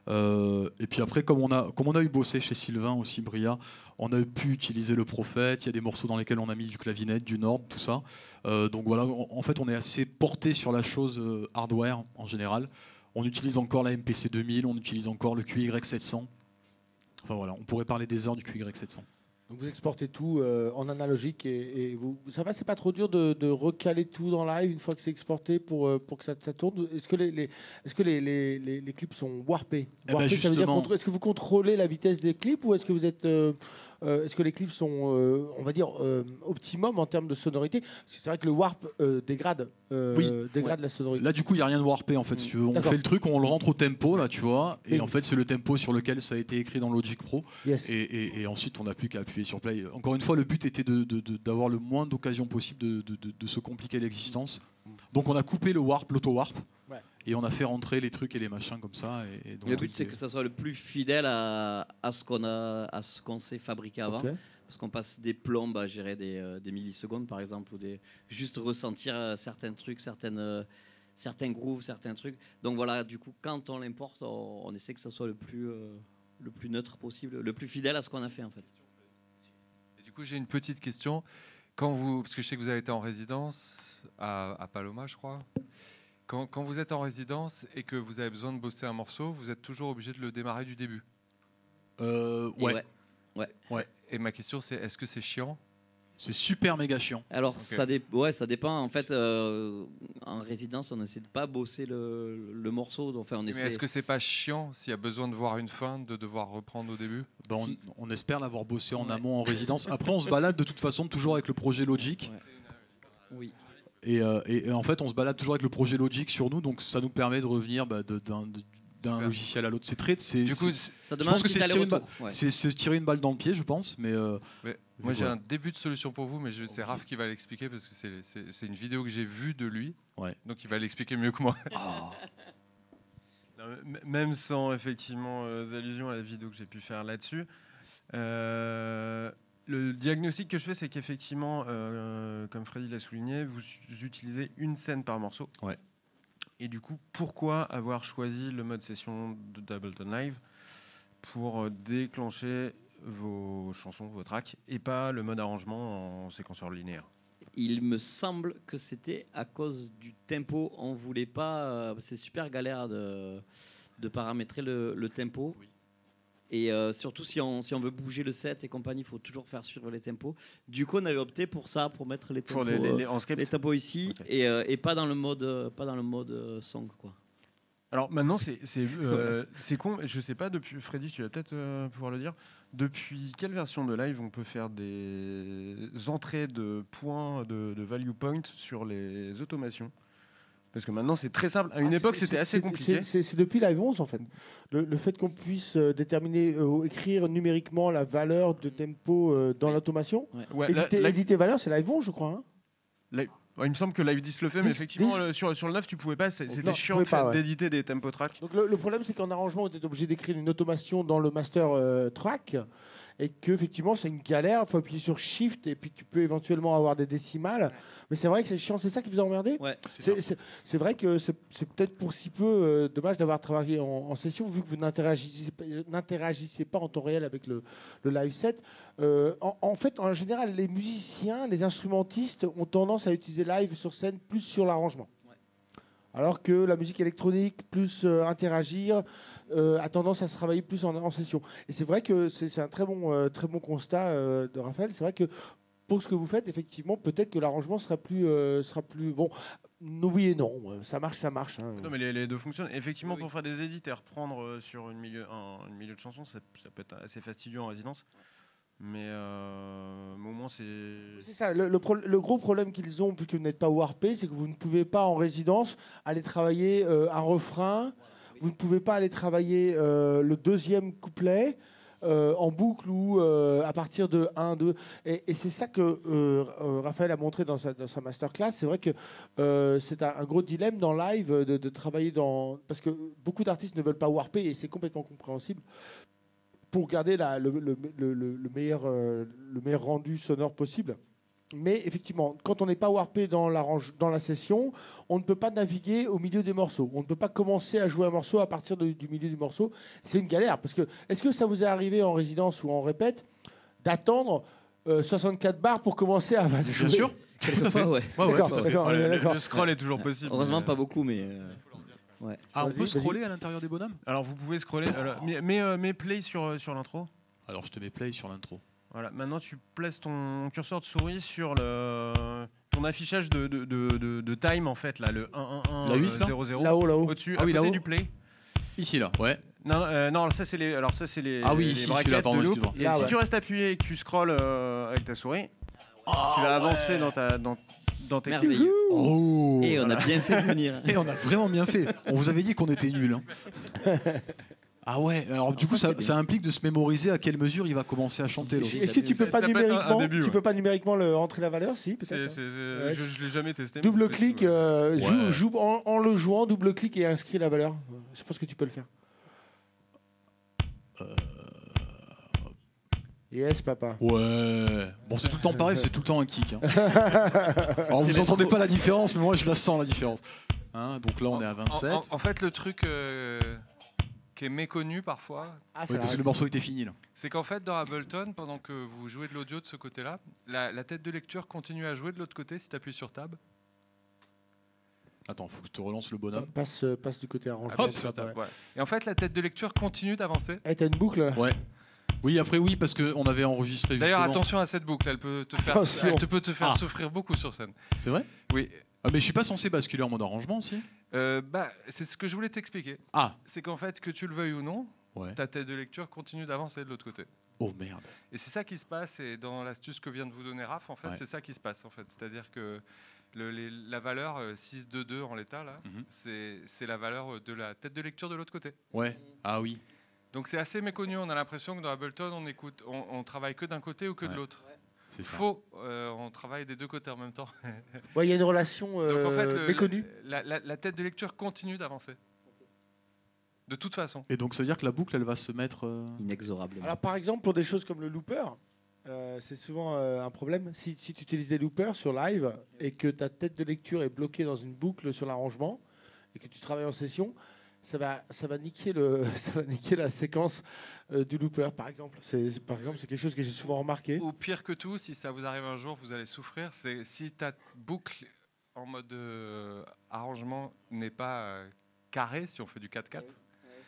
Euh, et puis après, comme on a comme on a eu bossé chez Sylvain aussi, Bria, on a pu utiliser le Prophète. Il y a des morceaux dans lesquels on a mis du clavinet, du Nord, tout ça. Euh, donc voilà, en, en fait, on est assez porté sur la chose euh, hardware en général. On utilise encore la M P C deux mille, on utilise encore le Q Y sept cents. Enfin voilà, on pourrait parler des heures du Q Y sept cents. Donc vous exportez tout euh, en analogique et, et vous, ça va, c'est pas trop dur de, de recaler tout dans live une fois que c'est exporté pour, euh, pour que ça, ça tourne. Est-ce que les, les- est-ce que les, les- les- les clips sont warpés? Eh ben, Warpés, ça veut dire justement. contr- est-ce que vous contrôlez la vitesse des clips ou est-ce que vous êtes, euh, euh, est-ce que les clips sont, euh, on va dire, euh, optimum en termes de sonorité? Parce que c'est vrai que le warp euh, dégrade, euh, Oui. dégrade la sonorité. Là, du coup, il n'y a rien de warpé en fait. Si tu veux. On D'accord. fait le truc, on le rentre au tempo, là, tu vois. Et Oui. en fait, c'est le tempo sur lequel ça a été écrit dans Logic Pro. Yes. Et, et- et ensuite, on n'a plus qu'à appuyer sur play. Encore une fois, le but était de- de- de- d'avoir le moins d'occasions possible de, de- de- de se compliquer l'existence. Donc, on a coupé le warp, l'auto-warp. Ouais. Et on a fait rentrer les trucs et les machins comme ça. Et, et donc, Le but, tout c'est est- que ça soit le plus fidèle à, à ce qu'on a, à ce qu'on s'est fabriqué avant. Ok. Parce qu'on passe des plombes à gérer des, euh, des millisecondes, par exemple, ou des, juste ressentir euh, certains trucs, certaines, euh, certains grooves, certains trucs. Donc voilà, du coup, quand on l'importe, on, on essaie que ça soit le plus, euh, le plus neutre possible, le plus fidèle à ce qu'on a fait, en fait. Et du coup, j'ai une petite question. Quand vous, parce que je sais que vous avez été en résidence à, à Paloma, je crois. Quand, quand vous êtes en résidence et que vous avez besoin de bosser un morceau, vous êtes toujours obligé de le démarrer du début. Euh, Et ouais, ouais. Et ma question, c'est est-ce que c'est chiant? c'est super méga chiant. Alors, Ok. ça, dé- ouais, ça dépend. En fait, euh, en résidence, on essaie de pas bosser le, le morceau. Enfin, on Mais essaie. est-ce que c'est pas chiant s'il y a besoin de voir une fin, de devoir reprendre au début? Ben, on, Si. on espère l'avoir bossé en Ouais. amont en résidence. Après, on se balade de toute façon toujours avec le projet Logic. Ouais. Oui. Et, euh, et- et en fait, on se balade toujours avec le projet Logic sur nous, donc ça nous permet de revenir bah, de- d'un d'un Super. logiciel à l'autre. C'est très. c'est- Du coup, c'est- Ça je demande pense que un c'est petit se tirer une balle. aller-retour. Ouais. C'est se tirer une balle dans le pied, je pense. Mais euh, Mais moi, j'ai voilà. un début de solution pour vous, mais je- c'est Raph qui va l'expliquer parce que c'est- c'est c'est une vidéo que j'ai vue de lui. Ouais. Donc, il va l'expliquer mieux que moi. Non, mais m- Même sans effectivement euh, allusion à la vidéo que j'ai pu faire là-dessus, euh, le diagnostic que je fais, c'est qu'effectivement, euh, comme Freddy l'a souligné, vous u- utilisez une scène par morceau. Ouais. Et du coup, pourquoi avoir choisi le mode session de d'Ableton Live pour euh, déclencher vos chansons, vos tracks, et pas le mode arrangement en séquenceur linéaire? Il me semble que c'était à cause du tempo. On voulait pas. Euh, c'est super galère de, de paramétrer le, le tempo. Oui. Et euh, surtout si on, si on veut bouger le set et compagnie, il faut toujours faire suivre les tempos. Du coup, on avait opté pour ça, pour mettre les tempos, les, les, les, en les tempos ici okay. et, euh, et pas dans le mode, pas dans le mode euh, song, quoi. Alors maintenant, c'est euh, con. Je sais pas depuis. Freddy, tu vas peut-être euh, pouvoir le dire. Depuis quelle version de live on peut faire des entrées de points de, de value point sur les automations? Parce que maintenant c'est très simple. À une ah, époque c'était assez compliqué. C'est depuis Live onze en fait. Le, le fait qu'on puisse euh, déterminer, euh, écrire numériquement la valeur de tempo euh, dans l'automation. Ouais. Ouais, éditer, la, éditer valeur, c'est Live onze je crois. Hein live... ouais, il me semble que Live dix le fait, mais effectivement le, sur, sur le neuf tu pouvais pas. C'était chiant d'éditer ouais. des tempo tracks. Donc le, le problème c'est qu'en arrangement on était obligé d'écrire une automation dans le master euh, track. Et qu'effectivement, c'est une galère. Il faut appuyer sur Shift et puis tu peux éventuellement avoir des décimales. Mais c'est vrai que c'est chiant. C'est ça qui vous a emmerdé? Ouais, c'est vrai que c'est peut-être pour si peu euh, dommage d'avoir travaillé en, en session, vu que vous n'interagissez pas en temps réel avec le, le live set. Euh, en, en fait, en général, les musiciens, les instrumentistes ont tendance à utiliser live sur scène plus sur l'arrangement. Alors que la musique électronique, plus euh, interagir, euh, a tendance à se travailler plus en, en session. Et c'est vrai que c'est un très bon, euh, très bon constat euh, de Raphaël. C'est vrai que pour ce que vous faites, effectivement, peut-être que l'arrangement sera plus, euh, sera plus bon. Oui et non, ça marche, ça marche. Hein. Non, mais les, les deux fonctionnent. Effectivement, oui. Pour faire des edits et reprendre sur une milieu, un, une milieu de chanson, ça, ça peut être assez fastidieux en résidence. Mais, euh, mais au moins c'est... C'est ça, le, le, pro le gros problème qu'ils ont, puisque vous n'êtes pas warpé, c'est que vous ne pouvez pas en résidence aller travailler euh, un refrain, vous ne pouvez pas aller travailler euh, le deuxième couplet euh, en boucle ou euh, à partir de un, deux. Et, et c'est ça que euh, Raphaël a montré dans sa, dans sa masterclass. C'est vrai que euh, c'est un, un gros dilemme dans live de, de travailler dans... Parce que beaucoup d'artistes ne veulent pas warper et c'est complètement compréhensible. Pour garder la, le, le, le, le, meilleur, euh, le meilleur rendu sonore possible. Mais effectivement, quand on n'est pas warpé dans la, dans la session, on ne peut pas naviguer au milieu des morceaux. On ne peut pas commencer à jouer un morceau à partir de, du milieu du morceau. C'est une galère. Parce que, est-ce que ça vous est arrivé en résidence ou en répète d'attendre euh, soixante-quatre bars pour commencer à jouer? Bien sûr. Tout à fait. Ouais. Ouais, ouais, tout à fait. Le, le, le scroll est toujours possible. Heureusement, mais... pas beaucoup, mais... Euh... Ouais. Ah, on peut scroller à l'intérieur des bonhommes? Alors vous pouvez scroller. Alors, mets, mets, euh, mets play sur, sur l'intro. Alors je te mets play sur l'intro. Voilà, maintenant tu places ton curseur de souris sur le, ton affichage de, de, de, de, de time en fait, là, le un un un, la huit, zéro zéro. Là-haut, là-haut. Au-dessus, ah, à oui, côté là du play. Ici, là, ouais. Non, euh, non ça c'est les, alors ça c'est les. Ah oui, les ici, brackets pardon, de loop. Et là, si ouais. tu restes appuyé et que tu scrolles euh, avec ta souris, oh, tu vas ouais. avancer dans ta dans, dans tes merveilleux. Oh. Et on voilà. a bien fait de venir. Et on a vraiment bien fait. On vous avait dit qu'on était nuls. Hein. Ah ouais, alors du coup ça, ça implique de se mémoriser à quelle mesure il va commencer à chanter. Est-ce que tu peux pas numériquement, début, tu ouais. peux pas numériquement le, rentrer la valeur? Si, peut-être. Ouais. Je, je l'ai jamais testé. Double clic, euh, ouais. joue, joue, en, en le jouant, double clic et inscris la valeur. Je pense que tu peux le faire. Euh... Yes, papa. Ouais. Bon, c'est tout le temps pareil, c'est tout le temps un kick. Hein. Alors vous entendez pas la différence, mais moi je la sens la différence. Hein, donc là on est à vingt-sept. En, en, en fait, le truc euh, qui est méconnu parfois. Ah, oui, parce que le morceau était fini là. C'est qu'en fait, dans Ableton, pendant que vous jouez de l'audio de ce côté-là, la, la tête de lecture continue à jouer de l'autre côté si tu appuies sur Tab. Attends, faut que je te relance le bonhomme. Passe, passe du côté arrangement. Ah, sur Tab, ouais. Ouais. Et en fait, la tête de lecture continue d'avancer. Eh, t'as une boucle là. Ouais. Oui, après oui, parce qu'on avait enregistré. D'ailleurs, attention à cette boucle, elle peut te faire, elle te peut te faire ah. souffrir beaucoup sur scène. C'est vrai? Oui. Ah, mais je suis pas censé basculer en mode arrangement aussi. Euh, bah, c'est ce que je voulais t'expliquer. Ah. C'est qu'en fait, que tu le veuilles ou non, ouais. ta tête de lecture continue d'avancer de l'autre côté. Oh merde. Et c'est ça qui se passe. Et dans l'astuce que vient de vous donner Raph, en fait, ouais. c'est ça qui se passe. En fait, c'est-à-dire que le, les, la valeur euh, six deux deux en l'état là, mm-hmm. c'est la valeur de la tête de lecture de l'autre côté. Ouais. Ah oui. Donc c'est assez méconnu. On a l'impression que dans Ableton, on écoute, on, on travaille que d'un côté ou que ouais. de l'autre. C'est faux. Euh, on travaille des deux côtés en même temps. Il ouais, y a une relation euh, Donc en fait, le, méconnue. La, la, la tête de lecture continue d'avancer. De toute façon. Et donc ça veut dire que la boucle, elle va se mettre euh... inexorablement. Alors par exemple, pour des choses comme le looper, euh, c'est souvent euh, un problème. Si, si tu utilises des loopers sur live et que ta tête de lecture est bloquée dans une boucle sur l'arrangement et que tu travailles en session, ça va, ça va niquer le, ça va niquer la séquence euh, du looper, par exemple. C'est, c'est- par exemple, c'est quelque chose que j'ai souvent remarqué. Ou pire que tout, si ça vous arrive un jour, vous allez souffrir, c'est si ta boucle en mode euh, arrangement n'est pas euh, carrée, si on fait du quatre quatre,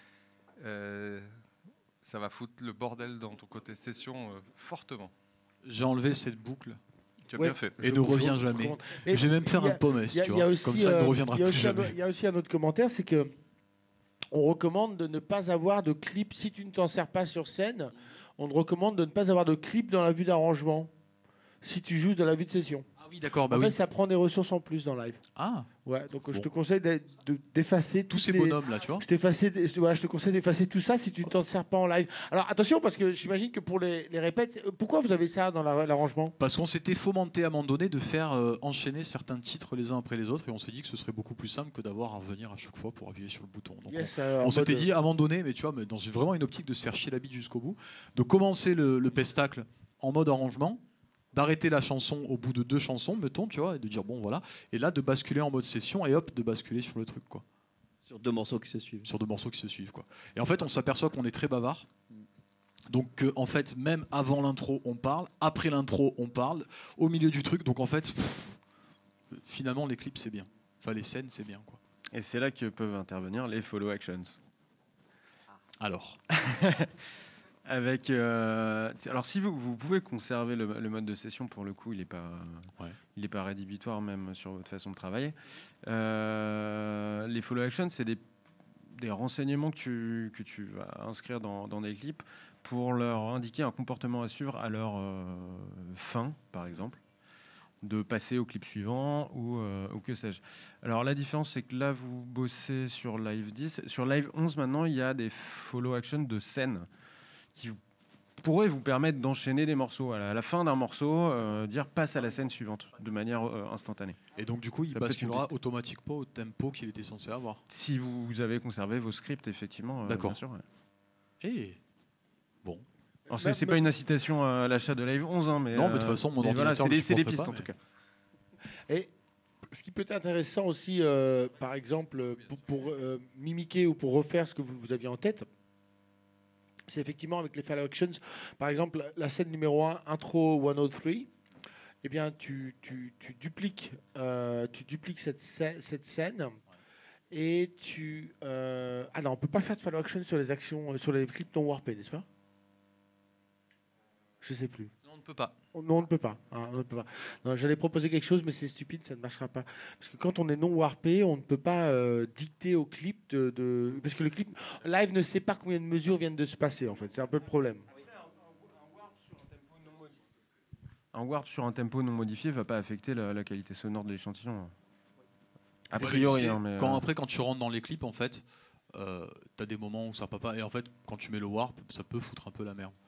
euh, ça va foutre le bordel dans ton côté session euh, fortement. J'ai enlevé cette boucle Tu as Ouais. bien fait. et Je- ne je- reviens je- jamais. Et Je vais même faire il y a- un pommes, il y a- tu il y a vois. aussi, Comme ça, il euh, ne reviendra il y a plus aussi un jamais. autre- Il y a aussi un autre commentaire, c'est que on recommande de ne pas avoir de clip. Si tu ne t'en sers pas sur scène, on te recommande de ne pas avoir de clip dans la vue d'arrangement. Si tu joues dans la vue de session. Ah oui, d'accord, bah en fait, oui. ça prend des ressources en plus dans le live. Ah, Ouais, donc je Bon. te conseille d'e- de- d'effacer tous toutes ces les- bonhommes là, tu vois. Je, t'effacer- je, voilà, je te conseille d'effacer tout ça si tu ne t'en sers pas en live. Alors attention, parce que j'imagine que pour les, les répètes, pourquoi vous avez ça dans la- l'arrangement? Parce qu'on s'était fomenté à un moment donné de faire euh, enchaîner certains titres les uns après les autres et on s'est dit que ce serait beaucoup plus simple que d'avoir à revenir à chaque fois pour appuyer sur le bouton. Donc, Yes, on- euh, en on s'était mode- dit à un moment donné, mais tu vois, mais dans une- vraiment une optique de se faire chier la bite jusqu'au bout, de commencer le, le pestacle en mode arrangement, d'arrêter la chanson au bout de deux chansons, mettons, tu vois, et de dire bon voilà, et là de basculer en mode session et hop, de basculer sur le truc, quoi, Sur deux morceaux qui se suivent. sur deux morceaux qui se suivent, quoi. Et en fait, on s'aperçoit qu'on est très bavard. Donc que, en fait, même avant l'intro, on parle, après l'intro, on parle, au milieu du truc, donc en fait, pff, finalement, les clips, c'est bien. Enfin, les scènes, c'est bien, quoi. Et c'est là que peuvent intervenir les follow actions. Alors, Avec, euh, t- alors si vous, vous pouvez conserver le, le mode de session, pour le coup, il n'est pas, Ouais. il est pas rédhibitoire même sur votre façon de travailler. Euh, les follow actions, c'est des, des renseignements que tu, que tu vas inscrire dans, dans des clips pour leur indiquer un comportement à suivre à leur euh, fin, par exemple, de passer au clip suivant ou, euh, ou que sais-je. Alors la différence, c'est que là, vous bossez sur Live dix. Sur Live onze, maintenant, il y a des follow actions de scène qui pourraient vous permettre d'enchaîner des morceaux. À la, à la fin d'un morceau, euh, dire passe à la scène suivante de manière euh, instantanée. et donc du coup, il Ça peut être une basculera piste. automatiquement au tempo qu'il était censé avoir. Si vous, vous avez conservé vos scripts, effectivement. euh, D'accord. bien sûr, ouais. Et bon, Alors, c'est Bah, c'est bah- pas une incitation à l'achat de Live onze, hein, mais Non, mais de euh, toute façon, mon mais voilà, ordinateur c'est le des, c'est des supporterait pistes pas, en tout mais- cas. Et ce qui peut être intéressant aussi, euh, par exemple, euh, pour, pour, euh, mimiquer ou pour refaire ce que vous, vous aviez en tête, c'est effectivement avec les follow actions. Par exemple, la scène numéro un, intro cent trois, eh bien, tu, tu, tu dupliques, euh, tu dupliques cette, scè- cette scène et tu. Euh... Ah non, on peut pas faire de follow action sur les actions, euh, sur les clips non warpés, n'est-ce pas? Je sais plus. Non, on ne peut pas. Non, on ne peut pas. hein, on ne peut pas. Non, j'allais proposer quelque chose, mais c'est stupide, ça ne marchera pas. Parce que quand on est non warpé, on ne peut pas euh, dicter au clip de, de- Parce que le clip live ne sait pas combien de mesures viennent de se passer, en fait. C'est un peu le problème. Un warp sur un tempo non modifié va pas affecter la, la qualité sonore de l'échantillon. A Ouais, mais priori, tu sais, hein, mais, quand, euh, après, quand tu rentres dans les clips, en fait, euh, t'as des moments où ça va pas. Et en fait, quand tu mets le warp, ça peut foutre un peu la merde.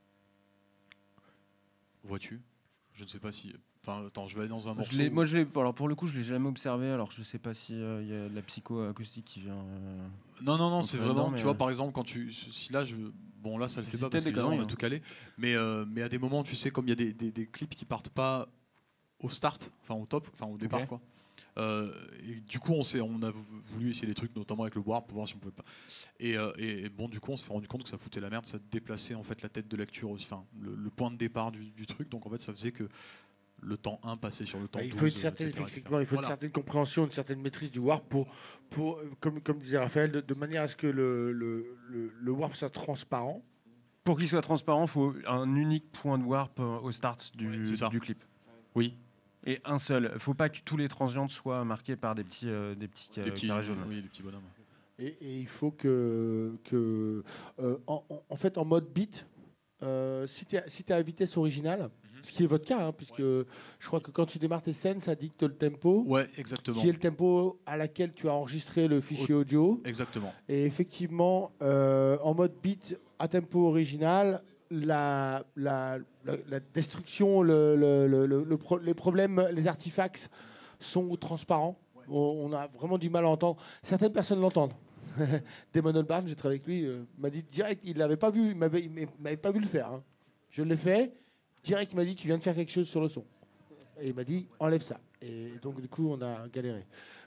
Vois-tu? Je ne sais pas si. Enfin, attends, je vais aller dans un morceau. je l'ai- où- moi, je l'ai- alors pour le coup, je l'ai jamais observé. Alors je sais pas si il y a de la psycho-acoustique qui vient. euh, Non, non, non, entre c'est là-dedans, vraiment. mais, Tu vois, euh, par exemple, quand tu. Si là, je. Bon, là, ça le Je fait dis pas peut-être parce des que là, on conneries, a hein. tout calé. Mais, euh, mais à des moments, tu sais, comme il y a des, des- des clips qui partent pas au start, enfin au top, enfin au départ, Ok. quoi. Euh, et du coup, on, s'est- on a voulu essayer des trucs, notamment avec le warp, pour voir si on pouvait pas. Et, euh, et- et bon, du coup, on s'est rendu compte que ça foutait la merde, ça déplaçait en fait la tête de lecture, aussi, enfin le, le point de départ du, du truc. Donc en fait, ça faisait que le temps un passait sur le temps Bah, il douze, faut une certaine, et cetera, effectivement, et cetera. il faut Voilà. une certaine compréhension, une certaine maîtrise du warp pour, pour euh, comme, comme disait Raphaël, de, de manière à ce que le, le, le, le warp soit transparent. Pour qu'il soit transparent, il faut un unique point de warp euh, au start du, Ouais, c'est ça. du clip. Oui, Et un seul. Il ne faut pas que tous les transients soient marqués par des petits, euh, des petits, ca- des petits, carrés jaunes. oui, des petits bonhommes. Et, et il faut que, que euh, en, en- en fait, en mode beat, euh, si tu es, si t'es à vitesse originale, ce qui est votre cas, hein, puisque je crois que quand tu démarres tes scènes, ça dicte le tempo, Ouais, exactement. qui est le tempo à laquelle tu as enregistré le fichier audio. Exactement. Et effectivement, euh, en mode beat à tempo original, la, la, la, la destruction, le, le- le- le- le pro- les problèmes, les artefacts sont transparents. On, on a vraiment du mal à entendre. Certaines personnes l'entendent. Damon Albarn, j'ai travaillé avec lui, euh, m'a dit direct, il l'avait pas vu, il m'avait, il m'avait pas vu le faire. hein. Je l'ai fait, direct, il m'a dit tu viens de faire quelque chose sur le son. Et il m'a dit enlève ça. Et donc du coup, on a galéré.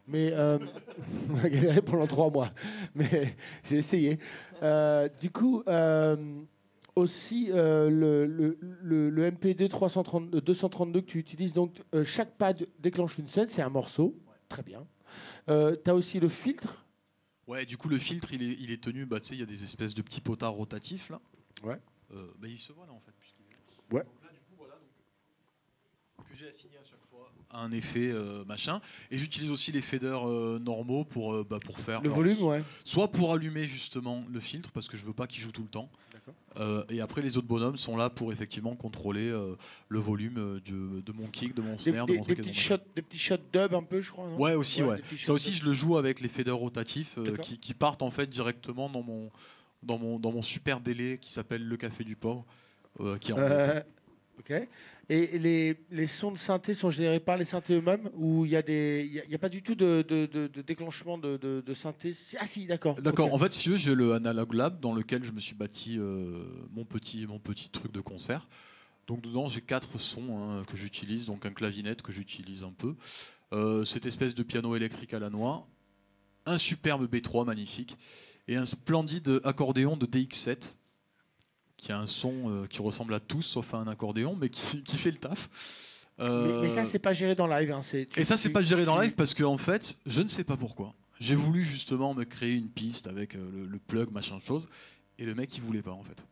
Mais euh, on a galéré pendant trois mois. Mais j'ai essayé. Euh, du coup, euh, aussi, euh, le, le, le, le M P deux trois cent trente-deux, deux cent trente-deux que tu utilises, donc euh, chaque pad déclenche une scène, c'est un morceau. Très bien. Euh, tu as aussi le filtre. Ouais, du coup, le filtre, il est, il est tenu, bah, tu sais, il y a des espèces de petits potards rotatifs, là. Ouais. Euh, bah, il se voit, là, en fait. Puisqu'il est... Ouais. Donc là, du coup, voilà, donc, que j'ai assigné à chaque fois à un effet euh, machin. Et j'utilise aussi les faders euh, normaux pour, euh, bah, pour faire... Le alors, volume, ouais. Soit pour allumer, justement, le filtre, parce que je veux pas qu'il joue tout le temps. Euh, et après, les autres bonhommes sont là pour, effectivement, contrôler euh, le volume euh, de, de mon kick, de mon Des, snare, des, de mon des truc. et de petits mon shots, des petits shots dub un peu, je crois. Non Ouais, aussi, ouais. des petits Ça shots aussi, dub. je le joue avec les faders rotatifs euh, D'accord. qui, qui partent en fait directement dans mon, dans mon, dans mon super délai qui s'appelle le Café du Pauvre. Euh, qui est en Euh, ok. Et les, les sons de synthé sont générés par les synthés eux-mêmes ou il n'y a, des- il y a, il y a pas du tout de, de, de, de déclenchement de, de, de synthé? Ah si, d'accord. D'accord, Ok. en fait, si tu veux, j'ai le Analog Lab dans lequel je me suis bâti euh, mon, petit, mon petit truc de concert. Donc dedans, j'ai quatre sons hein, que j'utilise, donc un clavinette que j'utilise un peu, euh, cette espèce de piano électrique à la noix, un superbe B trois magnifique et un splendide accordéon de D X sept qui a un son euh, qui ressemble à tous sauf à un accordéon, mais qui, qui fait le taf. Euh, Mais, mais ça, c'est pas géré dans live. Hein. c'est- tu- Et ça, c'est tu- pas géré dans tu- live parce que en fait, je ne sais pas pourquoi. J'ai voulu justement me créer une piste avec euh, le, le plug, machin chose, et le mec il voulait pas en fait.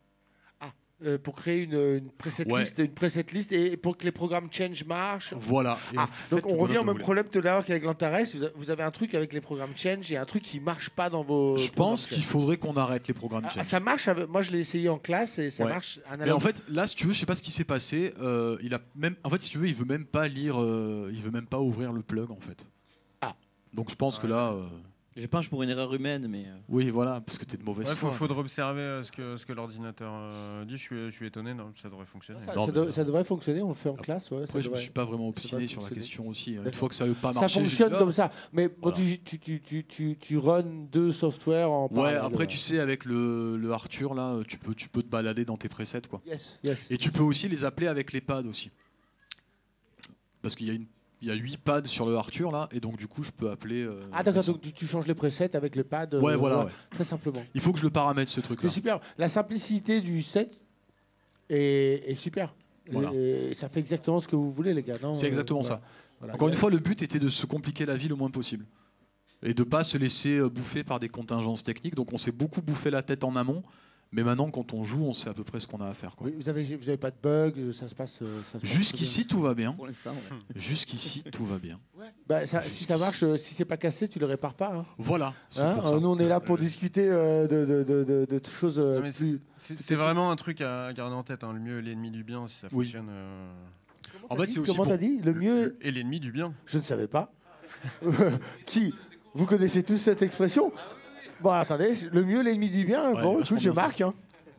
euh, pour créer une, une preset Ouais. list, une preset list et pour que les programmes change marchent. Voilà. Et Ah, faites donc le on bonhomme revient au que même vous problème tout à l'heure qu'avec l'Antares. Vous, a- vous avez un truc avec les programmes change et un truc qui marche pas dans vos. voulez. Je programmes pense qu'il change. faudrait qu'on arrête les programmes Ah, change. ça marche. avec- Moi, je l'ai essayé en classe et ça Ouais. marche. Mais analogue. en fait, là, si tu veux, je sais pas ce qui s'est passé. euh, il a même, en fait, si tu veux, il veut même pas lire, euh, il veut même pas ouvrir le plug en fait. Ah. Donc je pense que là, euh, Je penche pour une erreur humaine, mais. euh, oui, voilà, parce que t'es de mauvaise Il foi. faudra observer euh, ce que, ce que l'ordinateur euh, dit. Je suis, je suis étonné, non, ça devrait fonctionner. ça, Non, ça mais- dev- ça devrait fonctionner. On le fait en classe. Ouais, ça Après, je me devrait- suis pas vraiment ça obstiné devrait sur la fonctionner. question aussi. Une D'accord. fois que ça veut pas Ça marcher, j'ai dit, fonctionne là, comme ça. Mais quand Voilà. tu, tu, tu, tu, tu, tu runs deux softwares en Ouais, parallèle, après, ouais. tu sais, avec le, le Arthur, là, tu peux, tu peux te balader dans tes presets, quoi. Yes, yes. Et tu peux aussi les appeler avec les pads aussi. Parce qu'il y a une, il y a huit pads sur le Arthur, là, et donc du coup, je peux appeler. euh, Ah d'accord, les sons. donc tu, tu changes les presets avec le pad. euh, Ouais, voilà, ouais. Très simplement. Il faut que je le paramètre, ce C'est truc-là. super. La simplicité du set est, est super. Voilà. Et ça fait exactement ce que vous voulez, les gars. non C'est exactement Euh, ça. voilà. Encore une fois, le but était de se compliquer la vie le moins possible. Et de pas se laisser euh, bouffer par des contingences techniques. Donc on s'est beaucoup bouffé la tête en amont. Mais maintenant, quand on joue, on sait à peu près ce qu'on a à faire, quoi. Oui, vous avez, vous avez pas de bugs, ça se passe. euh, ça se passe Jusqu'ici, tout va bien. Pour l'instant, ouais. Jusqu'ici, tout va bien. très bien. Bah, ça- si ça marche, euh, si c'est pas cassé, tu le répares pas. Hein. Voilà. c'est Hein, pour ça. euh, nous, on est là pour discuter euh, de, de, de, de, de choses euh, Non, mais plus. C'est c'est vraiment un truc à garder en tête. hein. Le mieux est l'ennemi du bien si ça Oui. fonctionne. euh, En fait, c'est aussi Comment pour- t'as dit Le mieux, Et l'ennemi du bien. je ne savais pas. Qui Vous connaissez tous cette expression Bon, attendez, le mieux, l'ennemi du bien. Ouais, bon, vachement écoute, je bien, marque. Hein.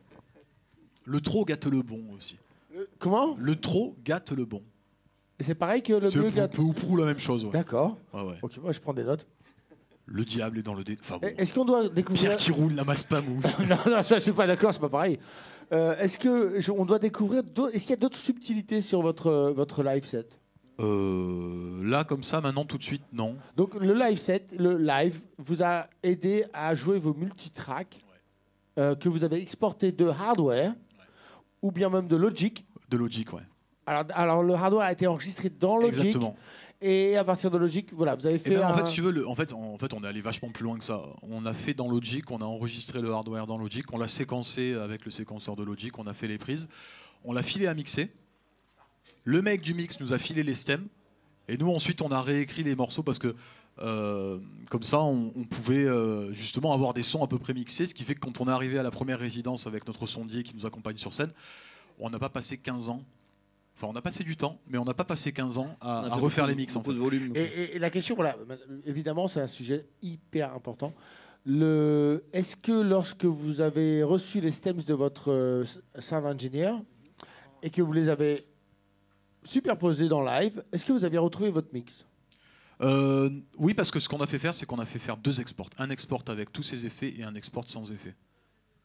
Le trop gâte le bon aussi. Euh, Comment Le trop gâte le bon. Et c'est pareil que le C'est mieux peu, gâte. peu ou prou la même chose. Ouais. D'accord. Ouais, ouais. Ok, moi je prends des notes. Le diable est dans le dé. Enfin bon. Est-ce qu'on doit découvrir Pierre qui roule la masse pas mousse. non, non, ça je suis pas d'accord, c'est pas pareil. Euh, Est-ce que je- on doit découvrir d'autres- Est-ce qu'il y a d'autres subtilités sur votre euh, votre live set? Euh, là, comme ça, maintenant, tout de suite, non. Donc le live set, le live, vous a aidé à jouer vos multitracks euh, que vous avez exportés de hardware ou bien même de Logic. De Logic, ouais. Alors, alors le hardware a été enregistré dans Logic Exactement. et à partir de Logic, voilà, vous avez Et fait. même, en un- fait, si tu veux, le- en, fait, en fait, on est allé vachement plus loin que ça. On a fait dans Logic, on a enregistré le hardware dans Logic, on l'a séquencé avec le séquenceur de Logic, on a fait les prises, on l'a filé à mixer. Le mec du mix nous a filé les stems, et nous ensuite on a réécrit les morceaux parce que euh, comme ça on, on pouvait euh, justement avoir des sons à peu près mixés, ce qui fait que quand on est arrivé à la première résidence avec notre sondier qui nous accompagne sur scène, on n'a pas passé quinze ans. Enfin, on a passé du temps, mais on n'a pas passé quinze ans à, On a à fait refaire beaucoup- les mix. En beaucoup fait. de volume. Et, et- et la question, voilà, évidemment, c'est un sujet hyper important. Le, est-ce que lorsque vous avez reçu les stems de votre euh, sound engineer et que vous les avez superposés dans live, est-ce que vous avez retrouvé votre mix? Euh, oui, parce que ce qu'on a fait faire, c'est qu'on a fait faire deux exports. Un export avec tous ses effets et un export sans effet.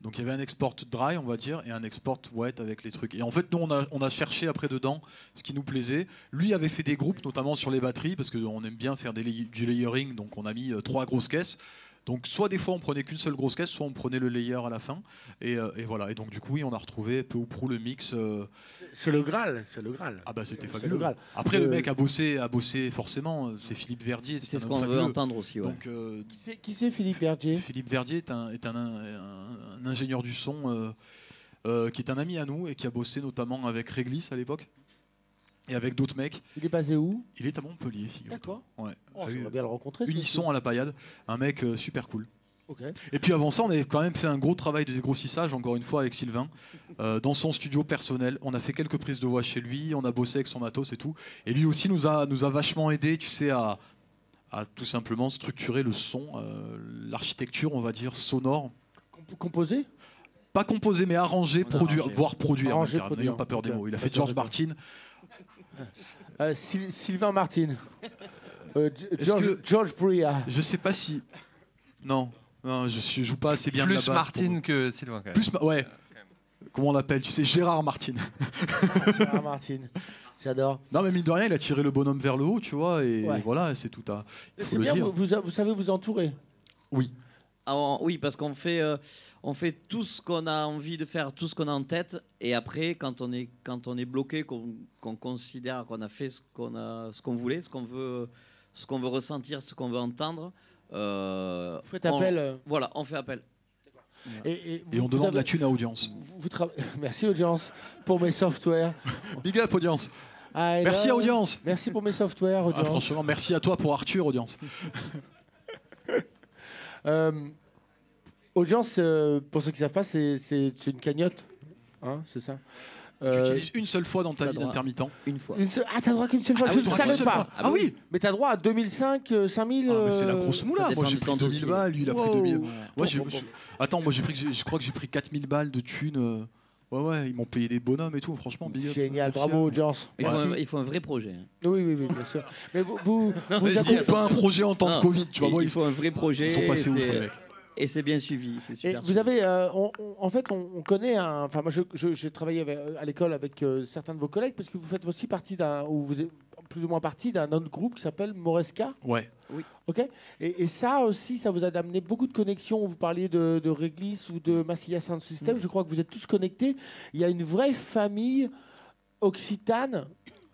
Donc il y avait un export dry, on va dire, et un export wet avec les trucs. Et en fait, nous, on a, on a cherché après dedans ce qui nous plaisait. Lui avait fait des groupes, notamment sur les batteries, parce qu'on aime bien faire des lay- du layering, donc on a mis euh, trois grosses caisses. Donc soit des fois on prenait qu'une seule grosse caisse, soit on prenait le layer à la fin. Et, euh, et voilà. Et donc du coup, oui, on a retrouvé peu ou prou le mix. euh, C'est le Graal, c'est le Graal. Ah bah c'était C'est fabuleux. le Graal. Après, Euh, le mec a bossé, a bossé forcément. euh, C'est Philippe Verdier. C'est un ce homme qu'on veut fabuleux. entendre aussi. Ouais. Donc euh, Qui c'est- Qui c'est Philippe Verdier? Philippe Verdier est un, est un, un- un ingénieur du son euh, euh, qui est un ami à nous et qui a bossé notamment avec Réglisse à l'époque et avec d'autres mecs. Il est basé où? Il est à Montpellier, figure-toi. D'accord. Ouais. Oh, Ah oui, j'aimerais bien le rencontrer. ce Unisson à la paillade, un mec euh, super cool. monsieur. Ok. Et puis avant ça, on avait quand même fait un gros travail de dégrossissage, encore une fois, avec Sylvain, euh, dans son studio personnel. On a fait quelques prises de voix chez lui, on a bossé avec son matos et tout. Et lui aussi nous a, nous a vachement aidé, tu sais, à, à tout simplement structurer le son, euh, l'architecture, on va dire, sonore. Comp- Composé? Pas composer, mais arranger, On a produire, arrangé. voire produire. Arranger, même, car produire. N'ayons pas peur des Ok. mots. Il a fait D'accord, George d'accord. Martin. Euh, Syl- Sylvain Martin. Euh, G- Est-ce George, que- George Bria. Je sais pas si. Non, non, je suis, je joue pas assez bien de Plus la basse. Martine pour- que Sylvain, quand même. Plus, ma- ouais. Comment on l'appelle? Tu sais, Gérard Martin. Gérard Martin. J'adore. Non, mais mine de rien, il a tiré le bonhomme vers le haut, tu vois, et Ouais. voilà, c'est tout à. Il faut C'est le bien, dire. vous, vous, vous savez vous entourer. Oui. Ah, on- oui, parce qu'on fait, euh, on fait tout ce qu'on a envie de faire, tout ce qu'on a en tête, et après, quand on est, quand on est bloqué, qu'on qu'on considère qu'on a fait ce qu'on a, ce qu'on voulait, ce qu'on veut, ce qu'on veut ressentir, ce qu'on veut entendre, euh, Vous faites on- appel. euh, voilà, on fait appel. Et, et Et vous- on vous demande avez- la thune à audience. vous- vous tra- Merci audience pour mes softwares. Big up, audience. I Merci, love- audience. Merci pour mes softwares, Ah, audience. franchement, merci à toi pour Arthur, audience. Euh, audience, euh, pour ceux qui ne savent pas, c'est c'est- c'est une cagnotte. Hein, c'est ça. Tu Euh, utilises une seule fois dans ta t'as vie droit. d'intermittent. Une fois. une seule- Ah, t'as droit qu'une seule fois. Ah je oui, ne t'as savais une seule pas. fois. Ah oui. Mais t'as droit à deux mille cinq, euh, cinq mille. Ah, mais c'est la euh, grosse moula. ça Moi, j'ai dépend pris du temps deux mille aussi. balles, lui, il a pris Wow. deux mille. Moi, j'ai- Bon, bon, bon. Attends, moi, j'ai pris, que j'ai- je crois que j'ai pris quatre mille balles de thunes. euh, Ouais, ouais, ils m'ont payé les bonhommes et tout. Franchement, big up. Génial, Merci bravo à- audience. Il faut, Merci. un, il faut un vrai projet. hein. Oui, oui, oui, bien sûr. Mais vous, vous, vous mais je accompagnez- dis- Pas un projet en temps Non, de Covid, tu vois. il Moi, il ils faut un vrai projet. ils sont passés et outre, c'est- les mecs. Et c'est bien suivi. C'est Et super. vous suivi. avez, euh, on- on- en fait, on, on connaît un. Enfin, moi, je- je- j'ai travaillé avec- à l'école avec euh, certains de vos collègues parce que vous faites aussi partie d'un, ou vous êtes plus ou moins partie d'un autre groupe qui s'appelle Moresca. Ouais. Ok. Et, et ça aussi, ça vous a amené beaucoup de connexions. Vous parliez de, de Réglisse ou de Massilia Sound System. Je crois que vous êtes tous connectés. Il y a une vraie famille occitane.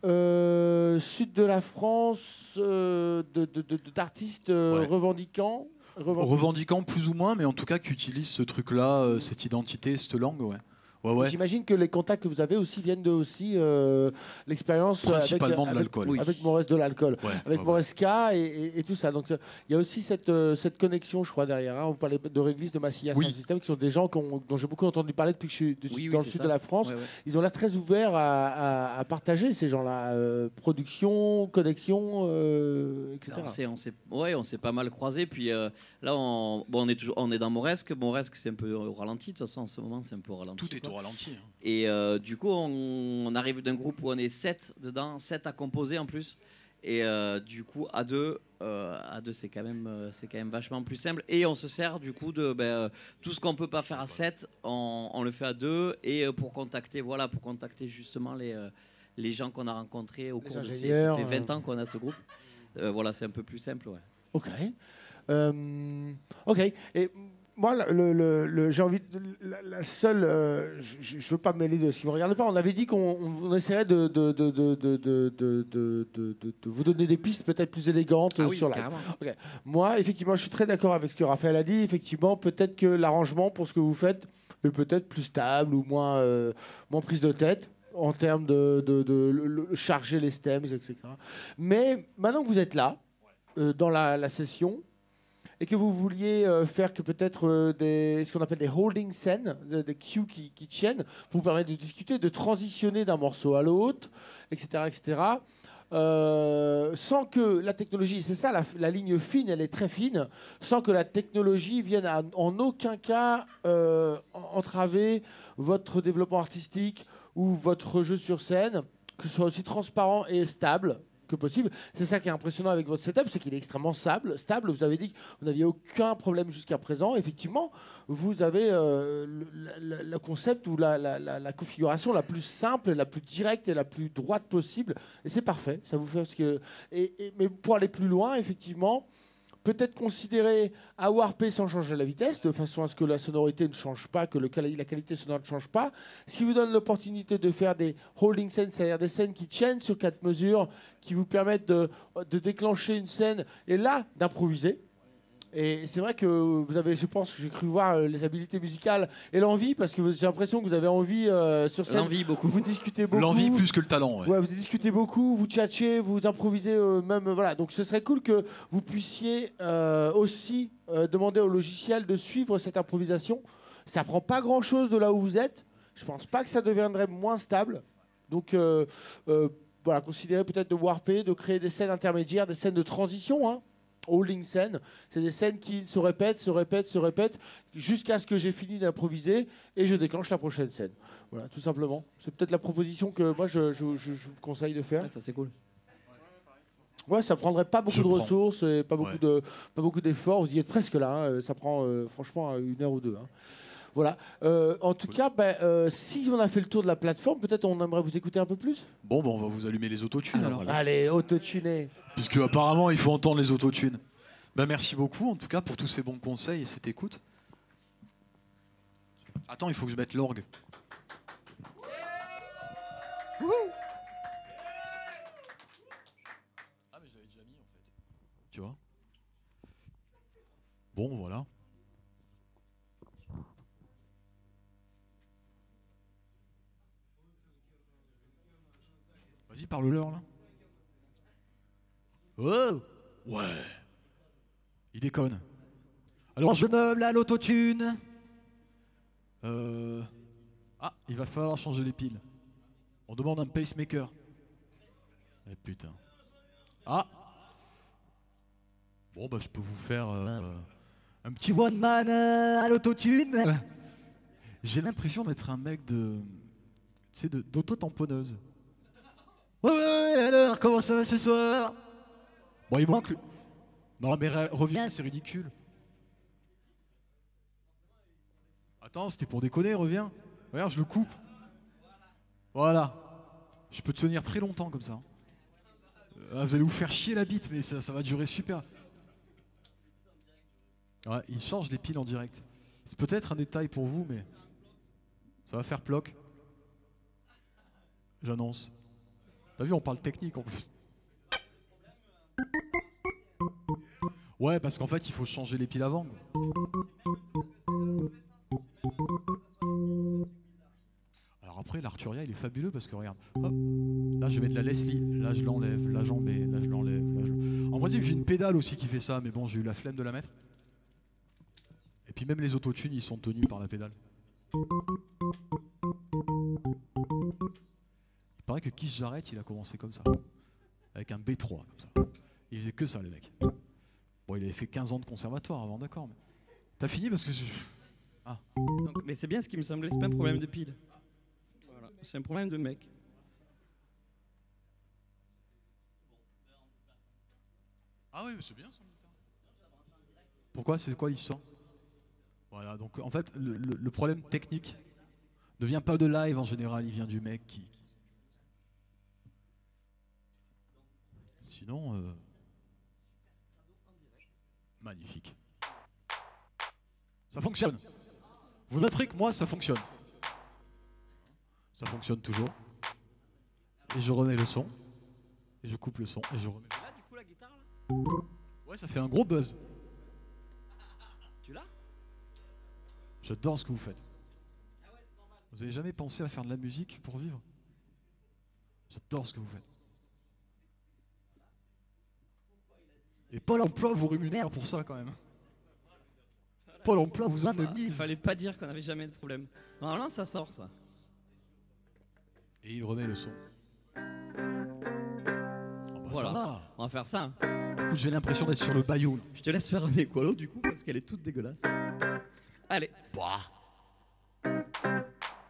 euh, sud de la France, euh, de- de- de- d'artistes euh, Ouais. revendiquants, revendiquants. Revendiquant plus ou moins, mais en tout cas qui utilise ce truc-là, euh, cette identité, cette langue, ouais. Ouais, ouais. J'imagine que les contacts que vous avez aussi viennent de aussi euh, l'expérience euh, avec, Principalement de avec- l'alcool. Oui. avec Maures de l'alcool, Ouais, avec ouais, Moresca et, et- et tout ça. Donc euh, il y a aussi cette, euh, cette connexion, je crois, derrière. hein. Vous parlez de Réglisse, de Massilia Oui. Sound System, qui sont des gens qu'on- dont j'ai beaucoup entendu parler depuis que je suis de- Oui, oui, dans le c'est sud ça. de la France. Ouais, ouais. Ils ont l'air très ouverts à, à- à partager ces gens-là. euh, production, connexion, euh, et cetera. Alors, on s'est, on s'est- ouais, on s'est pas mal croisés. Puis euh, là, on, bon, on est toujours, on est dans Mauresque. Mauresque, c'est un peu au ralenti. De toute façon, en ce moment, c'est un peu au ralenti. Tout est quoi. au ralenti. hein. Et euh, du coup, on, on arrive d'un groupe où on est sept dedans, sept à composer en plus. Et euh, du coup, à deux, euh, à deux, c'est quand même, euh, c'est quand même vachement plus simple. Et on se sert du coup de ben, euh, tout ce qu'on peut pas faire à sept, on, on le fait à deux. Et euh, pour contacter, voilà, pour contacter justement les, euh, les gens qu'on a rencontrés au Les cours de ces, ça ingénieurs, fait vingt euh. ans qu'on a ce groupe. Euh, voilà, c'est un peu plus simple, ouais. Ok. Euh, ok. Et moi, le, le- le- j'ai envie. De, la, la seule. euh, je ne veux pas me mêler de ce qui me regarde pas. On avait dit qu'on on essaierait de, de, de, de, de, de, de, de- de- de vous donner des pistes peut-être plus élégantes euh, sur la. carrément. Moi, effectivement, je suis très d'accord avec ce que Raphaël a dit. Effectivement, peut-être que l'arrangement pour ce que vous faites est peut-être plus stable ou moins, euh, moins prise de tête en termes de, de, de le- le- charger les stems, et cetera. Mais maintenant que vous êtes là, euh, dans la, la session, et que vous vouliez euh, faire que peut-être euh, des, ce qu'on appelle des holding scènes, de- des cues qui, qui tiennent, pour vous permettre de discuter, de transitionner d'un morceau à l'autre, et cetera, et cetera. Euh, sans que la technologie, c'est ça la, la ligne fine, elle est très fine, sans que la technologie vienne à- en aucun cas euh, en- entraver votre développement artistique ou votre jeu sur scène, que ce soit aussi transparent et stable que possible. C'est ça qui est impressionnant avec votre setup, c'est qu'il est extrêmement stable. stable. Vous avez dit que vous n'aviez aucun problème jusqu'à présent. Effectivement, vous avez euh, le, le, le concept ou la, la, la, la configuration la plus simple, la plus directe et la plus droite possible. Et c'est parfait. Ça vous fait ce que... et, et, mais pour aller plus loin, effectivement, peut-être considérer à warper sans changer la vitesse, de façon à ce que la sonorité ne change pas, que le, la qualité sonore ne change pas. Ce qui vous donne l'opportunité de faire des holding scenes, c'est-à-dire des scènes qui tiennent sur quatre mesures, qui vous permettent de, de déclencher une scène et là, d'improviser. Et c'est vrai que vous avez, je pense, j'ai cru voir les habiletés musicales et l'envie, parce que j'ai l'impression que vous avez envie euh, sur scène. L'envie beaucoup. Vous discutez beaucoup. L'envie plus que le talent. Ouais. Ouais, vous discutez beaucoup, vous tchatchez, vous improvisez euh, même. Euh, voilà. Donc ce serait cool que vous puissiez euh, aussi euh, demander au logiciel de suivre cette improvisation. Ça prend pas grand-chose de là où vous êtes. Je pense pas que ça deviendrait moins stable. Donc euh, euh, voilà, considérez peut-être de warper, de créer des scènes intermédiaires, des scènes de transition. Hein. Holding scène, c'est des scènes qui se répètent, se répètent, se répètent jusqu'à ce que j'ai fini d'improviser et je déclenche la prochaine scène. Voilà, tout simplement. C'est peut-être la proposition que moi je, je, je, je vous conseille de faire. Ouais, ça c'est cool. Ouais, ça prendrait pas beaucoup Je de prends. ressources et pas beaucoup Ouais. de pas beaucoup d'efforts. Vous y êtes presque là. Hein. Ça prend euh, franchement une heure ou deux. Hein. Voilà. Euh, en tout cas, ben, euh, si on a fait le tour de la plateforme, peut-être on aimerait vous écouter un peu plus. Bon, ben, on va vous allumer les autotunes alors. voilà. Allez, autotuner. Puisque apparemment il faut entendre les autotunes. Ben, merci beaucoup en tout cas pour tous ces bons conseils et cette écoute. Attends, il faut que je mette l'orgue. Ah mais je l'avais déjà mis en fait. Tu vois. Bon voilà. Vas-y, parle-leur là. Oh ouais. Il déconne. Alors je meuble à l'autotune. Euh... Ah, il va falloir changer les piles. On demande un pacemaker. Eh putain. Ah. Bon bah je peux vous faire euh, un petit one man euh, à l'autotune. J'ai l'impression d'être un mec de, tu sais, de- d'auto-tamponneuse. Ouais, ouais, alors, comment ça va ce soir? Bon, il manque le... Non, mais re- reviens, c'est ridicule. Attends, c'était pour déconner, reviens. Regarde, je le coupe. Voilà. Je peux tenir très longtemps comme ça. Euh, vous allez vous faire chier la bite, mais ça, ça va durer super. Ouais, il change les piles en direct. C'est peut-être un détail pour vous, mais ça va faire ploc. J'annonce. T'as vu, on parle technique en plus. Ouais, parce qu'en fait, il faut changer les piles avant. quoi. Alors après, l'Arturia, il est fabuleux parce que regarde, hop, là je mets de la Leslie, là je l'enlève, là j'en mets, là je l'enlève, là je l'enlève. En principe, j'ai une pédale aussi qui fait ça, mais bon, j'ai eu la flemme de la mettre. Et puis même les autotunes, ils sont tenus par la pédale. Il paraît que Kiss Jarrett, il a commencé comme ça, avec un B trois, comme ça. Il faisait que ça, le mec. Bon, il avait fait quinze ans de conservatoire avant, d'accord, mais... T'as fini parce que... je- Ah. Donc, mais c'est bien ce qui me semblait, c'est pas un problème de pile. Voilà. C'est un problème de mec. Ah oui, mais c'est bien ça. Pourquoi? C'est quoi l'histoire? Voilà, donc en fait, le, le- le problème technique ne vient pas de live en général, il vient du mec qui... qui- Sinon... euh, Magnifique. Ça fonctionne. Vous noterez que moi, ça fonctionne. Ça fonctionne toujours. Et je remets le son. Et je coupe le son. Et je remets... Là, du coup, la guitare, là, Ouais, ça fait un gros buzz. tu l'as? J'adore ce que vous faites. Vous avez jamais pensé à faire de la musique pour vivre? J'adore ce que vous faites. Et Pôle emploi vous rémunère pour ça quand même. Pôle emploi vous Il indemnise. fallait pas dire qu'on avait jamais de problème. Normalement, ça sort, ça. Et il remet le son. Ah bah Voilà. ça va. On va faire ça. hein. Écoute, j'ai l'impression d'être sur le bayou. là. Je te laisse faire un équalo, du coup, parce qu'elle est toute dégueulasse. Allez. Bah.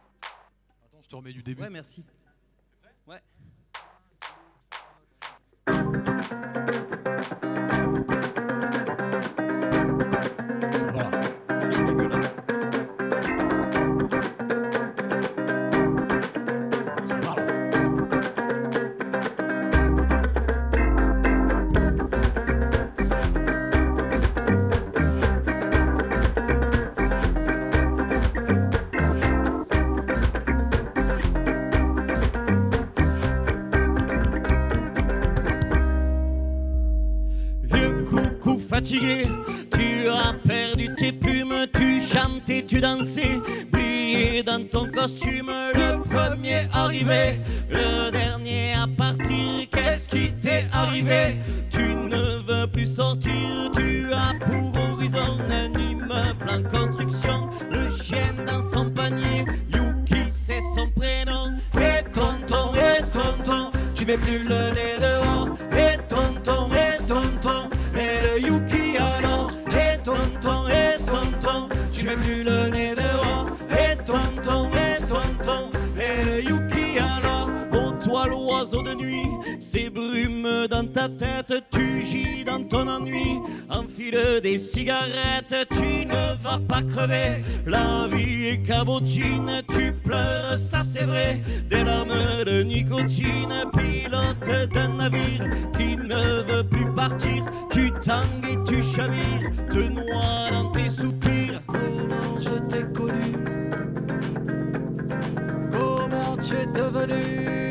Attends, je te remets du début. Ouais, merci. Ouais. Fatigué, tu as perdu tes plumes, tu chantais, tu dansais, brillais dans ton costume, le premier arrivé, le dernier à partir, qu'est-ce qui t'est arrivé? Tu ne veux plus sortir, tu as pour horizon un immeuble en construction, le chien dans son panier, Yuki c'est son prénom, et tonton, et tonton, tu mets plus le nez dehors, et tonton, et tonton, et le Yuki alors, et tonton, et tonton, tu mets plus le nez dehors, et tonton, et tonton, et le Yuki alors, oh toi l'oiseau de nuit, ces brumes dans ta tête, tu gis dans ton ennui, enfile des cigarettes, tu ne vas pas crever, la vie est cabotine, tu pleures, ça c'est vrai, des larmes de nicotine, pilote d'un navire qui ne veut plus partir, tu tangues et tu chavires, te noies dans tes soupirs. Comment je t'ai connu? Comment tu es devenu?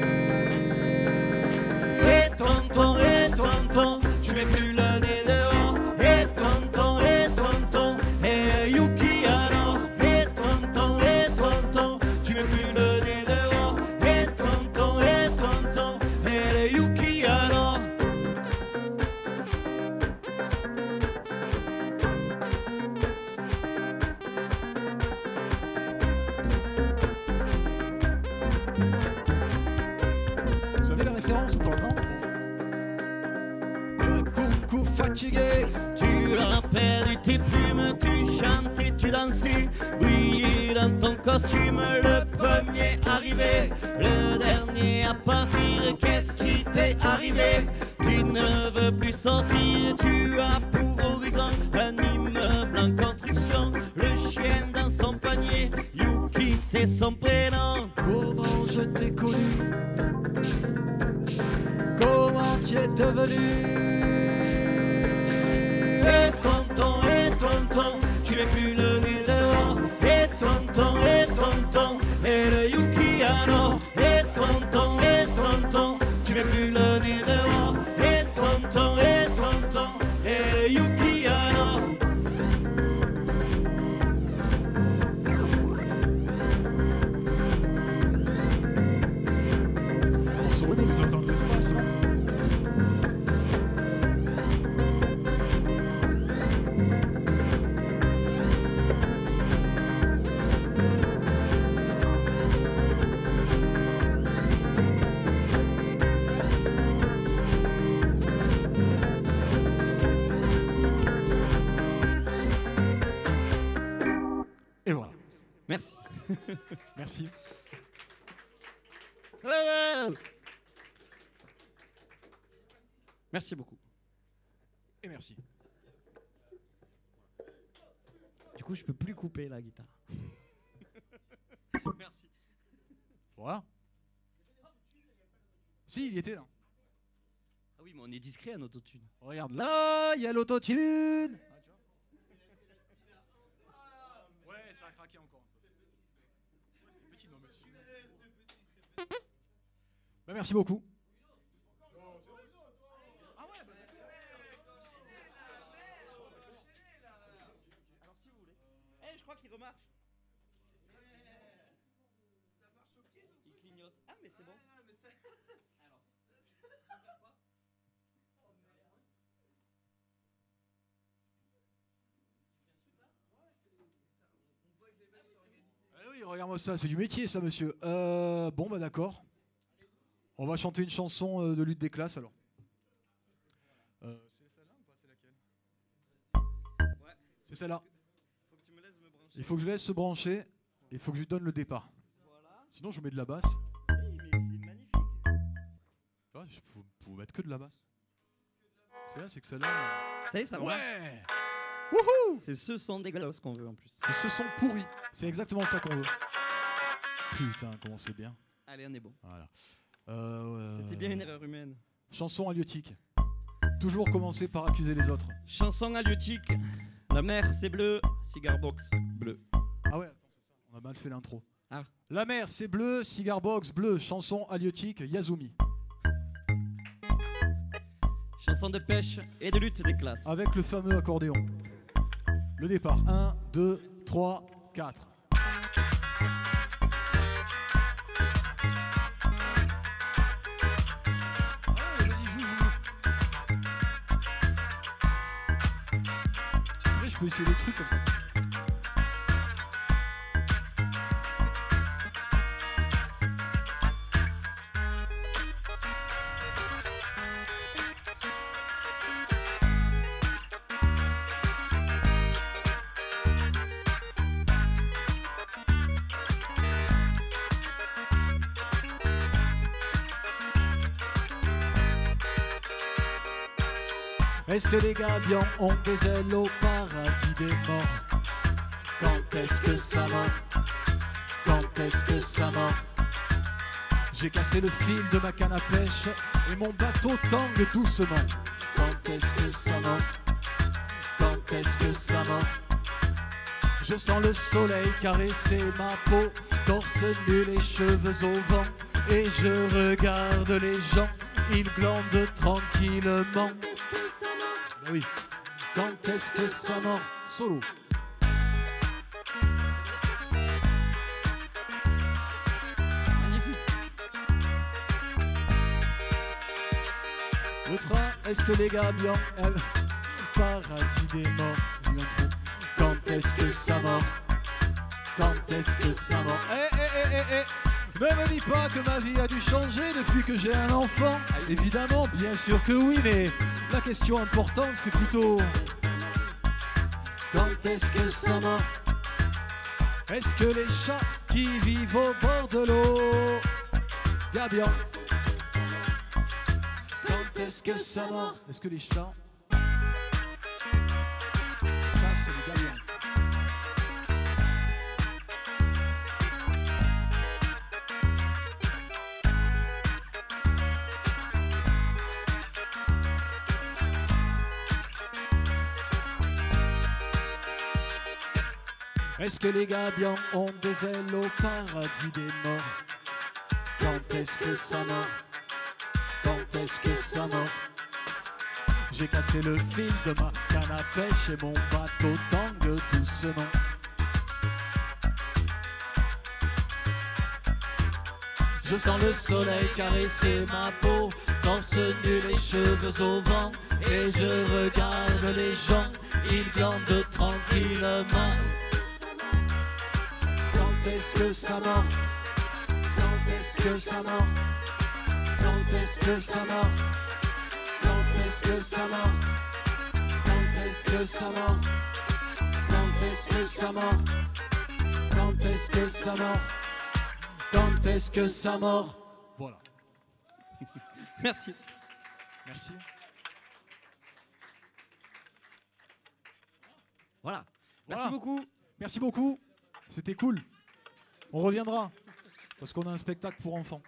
Et tonton, et tonton, tu mets plus le nez dehors, et tonton, et tonton, et Yuki alors, et tonton, et tonton, tu mets plus le nez dehors, et tonton, et tonton, et Yuki alors. Vous avez la référence ou pas? Non? Le coucou fatigué. Tu as perdu tes plumes, tu chantais, tu dansais, brillais dans ton costume, le premier arrivé, le dernier à partir, qu'est-ce qui t'est arrivé? Tu ne veux plus sortir, tu as pour horizon un immeuble en construction, le chien dans son panier, Yuki c'est son prénom. Comment je t'ai connu? Comment tu es devenu? Et tonton, et tonton, tu mets plus le nez dehors, et tonton, et tonton, et le Yuki alors, et tonton, et tonton, tu mets plus le nez dehors, et tonton, et tonton, et le Yuki alors. On se roule, mais ça dans l'espace, non? Et voilà. Merci. Merci. Merci beaucoup. Et merci. Du coup, je peux plus couper la guitare. Merci. Voilà. Si, il y était là. Ah oui, mais on est discret à notre autotune. Regarde, là, il y a l'autotune. Ouais, ça a craqué encore. Petit, non, mais si- Bah, merci beaucoup. Ah ouais, bah, Alors si vous voulez. Eh, je crois qu'il remarche. Ça marche au pied. Il clignote. Ah, mais c'est bon. Alors. Ah oui, regarde-moi ça, c'est du métier ça, monsieur. Euh, bon, bah d'accord. On va chanter une chanson euh, de lutte des classes alors. Euh, c'est celle-là ou pas? C'est laquelle? Ouais. C'est celle-là. Faut que tu me laisses me brancher. Il faut que je laisse se brancher. Il faut que je lui donne le départ. Voilà. Sinon, je mets de la basse. Hey, mais c'est magnifique. Tu vois, je peux, peux mettre que de la basse. C'est là, c'est que celle-là. Ça y est, ça va. Ouais. Wouhou. C'est ce son dégueulasse qu'on veut en plus. C'est ce son pourri. C'est exactement ça qu'on veut. Putain, comment c'est bien. Allez, on est bon. Voilà. Euh, C'était bien une erreur humaine. Chanson halieutique. Toujours commencer par accuser les autres. Chanson halieutique. La mer c'est bleu, cigar box bleu. Ah ouais, attends, c'est ça. On a mal fait l'intro. Ah. La mer c'est bleu, cigar box bleu. Chanson halieutique, Yazumi. Chanson de pêche et de lutte des classes. Avec le fameux accordéon. Le départ. un, deux, trois, quatre. Allez, vas-y, joue, joue. Après, je peux essayer des trucs comme ça. Est-ce que les gabions ont des ailes au paradis des morts? Quand est-ce que ça mord? Quand est-ce que ça mord? J'ai cassé le fil de ma canne à pêche et mon bateau tangue doucement. Quand est-ce que ça mord? Quand est-ce que ça mord? Je sens le soleil caresser ma peau, torse nu, les cheveux au vent, et je regarde les gens, ils glandent tranquillement. Bah oui. Quand est-ce que ça mord? Solo. Le train, est-ce que les gars bien euh, paradis des morts, j'ai eu un trou. Quand est-ce que ça mord? Quand est-ce que ça mord? Eh eh eh eh eh, ne me dis pas que ma vie a dû changer depuis que j'ai un enfant. Évidemment, bien sûr que oui, mais la question importante c'est plutôt quand est-ce que ça mord? Est-ce que les chats qui vivent au bord de l'eau, gabion? Quand est-ce que ça mord? Est-ce que les chats chassent les gabions? Est-ce que les gabions ont des ailes au paradis des morts? Quand est-ce que ça mord? Quand est-ce que ça mord? J'ai cassé le fil de ma canne à pêche et mon bateau tangue doucement. Je sens le soleil caresser ma peau, torse nu, les cheveux au vent, et je regarde les gens, ils glandent tranquillement. Quand est-ce que ça mord? Quand est-ce que ça mord? Quand est-ce que ça mord? Quand est-ce que ça mord? Quand est-ce que ça mord? Quand est-ce que ça mord? Quand est-ce que ça mord? Quand est-ce que ça mord? Voilà. Merci. Merci. Voilà. Voilà. Merci beaucoup. Merci beaucoup. C'était cool. On reviendra parce qu'on a un spectacle pour enfants.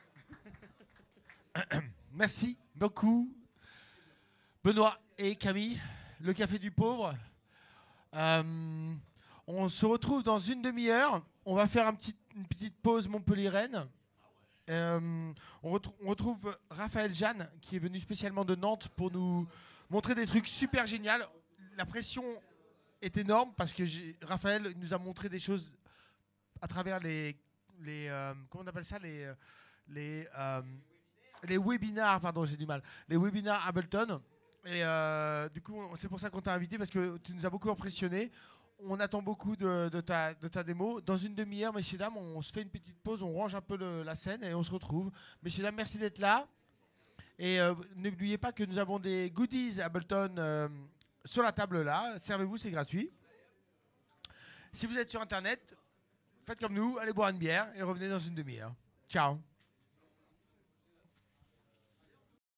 Merci beaucoup, Benoît et Camille, le Café du Pauvre. Euh, on se retrouve dans une demi-heure. On va faire un petit, une petite pause Montpellier-Rennes. Euh, on, retr- on retrouve Raphaël Jeanne, qui est venu spécialement de Nantes pour nous montrer des trucs super géniaux. La pression est énorme parce que j'ai- Raphaël nous a montré des choses à travers les, les euh, comment on appelle ça, les, les, euh, les webinars, pardon, j'ai du mal, les webinars Ableton. Et euh, du coup, c'est pour ça qu'on t'a invité parce que tu nous as beaucoup impressionné. On attend beaucoup de, de, ta, de ta démo. Dans une demi-heure, messieurs, dames, on se fait une petite pause, on range un peu le- la scène et on se retrouve. Messieurs, dames, merci d'être là. Et euh, n'oubliez pas que nous avons des goodies Ableton euh, sur la table là. Servez-vous, c'est gratuit. Si vous êtes sur Internet, faites comme nous, allez boire une bière et revenez dans une demi-heure. Ciao.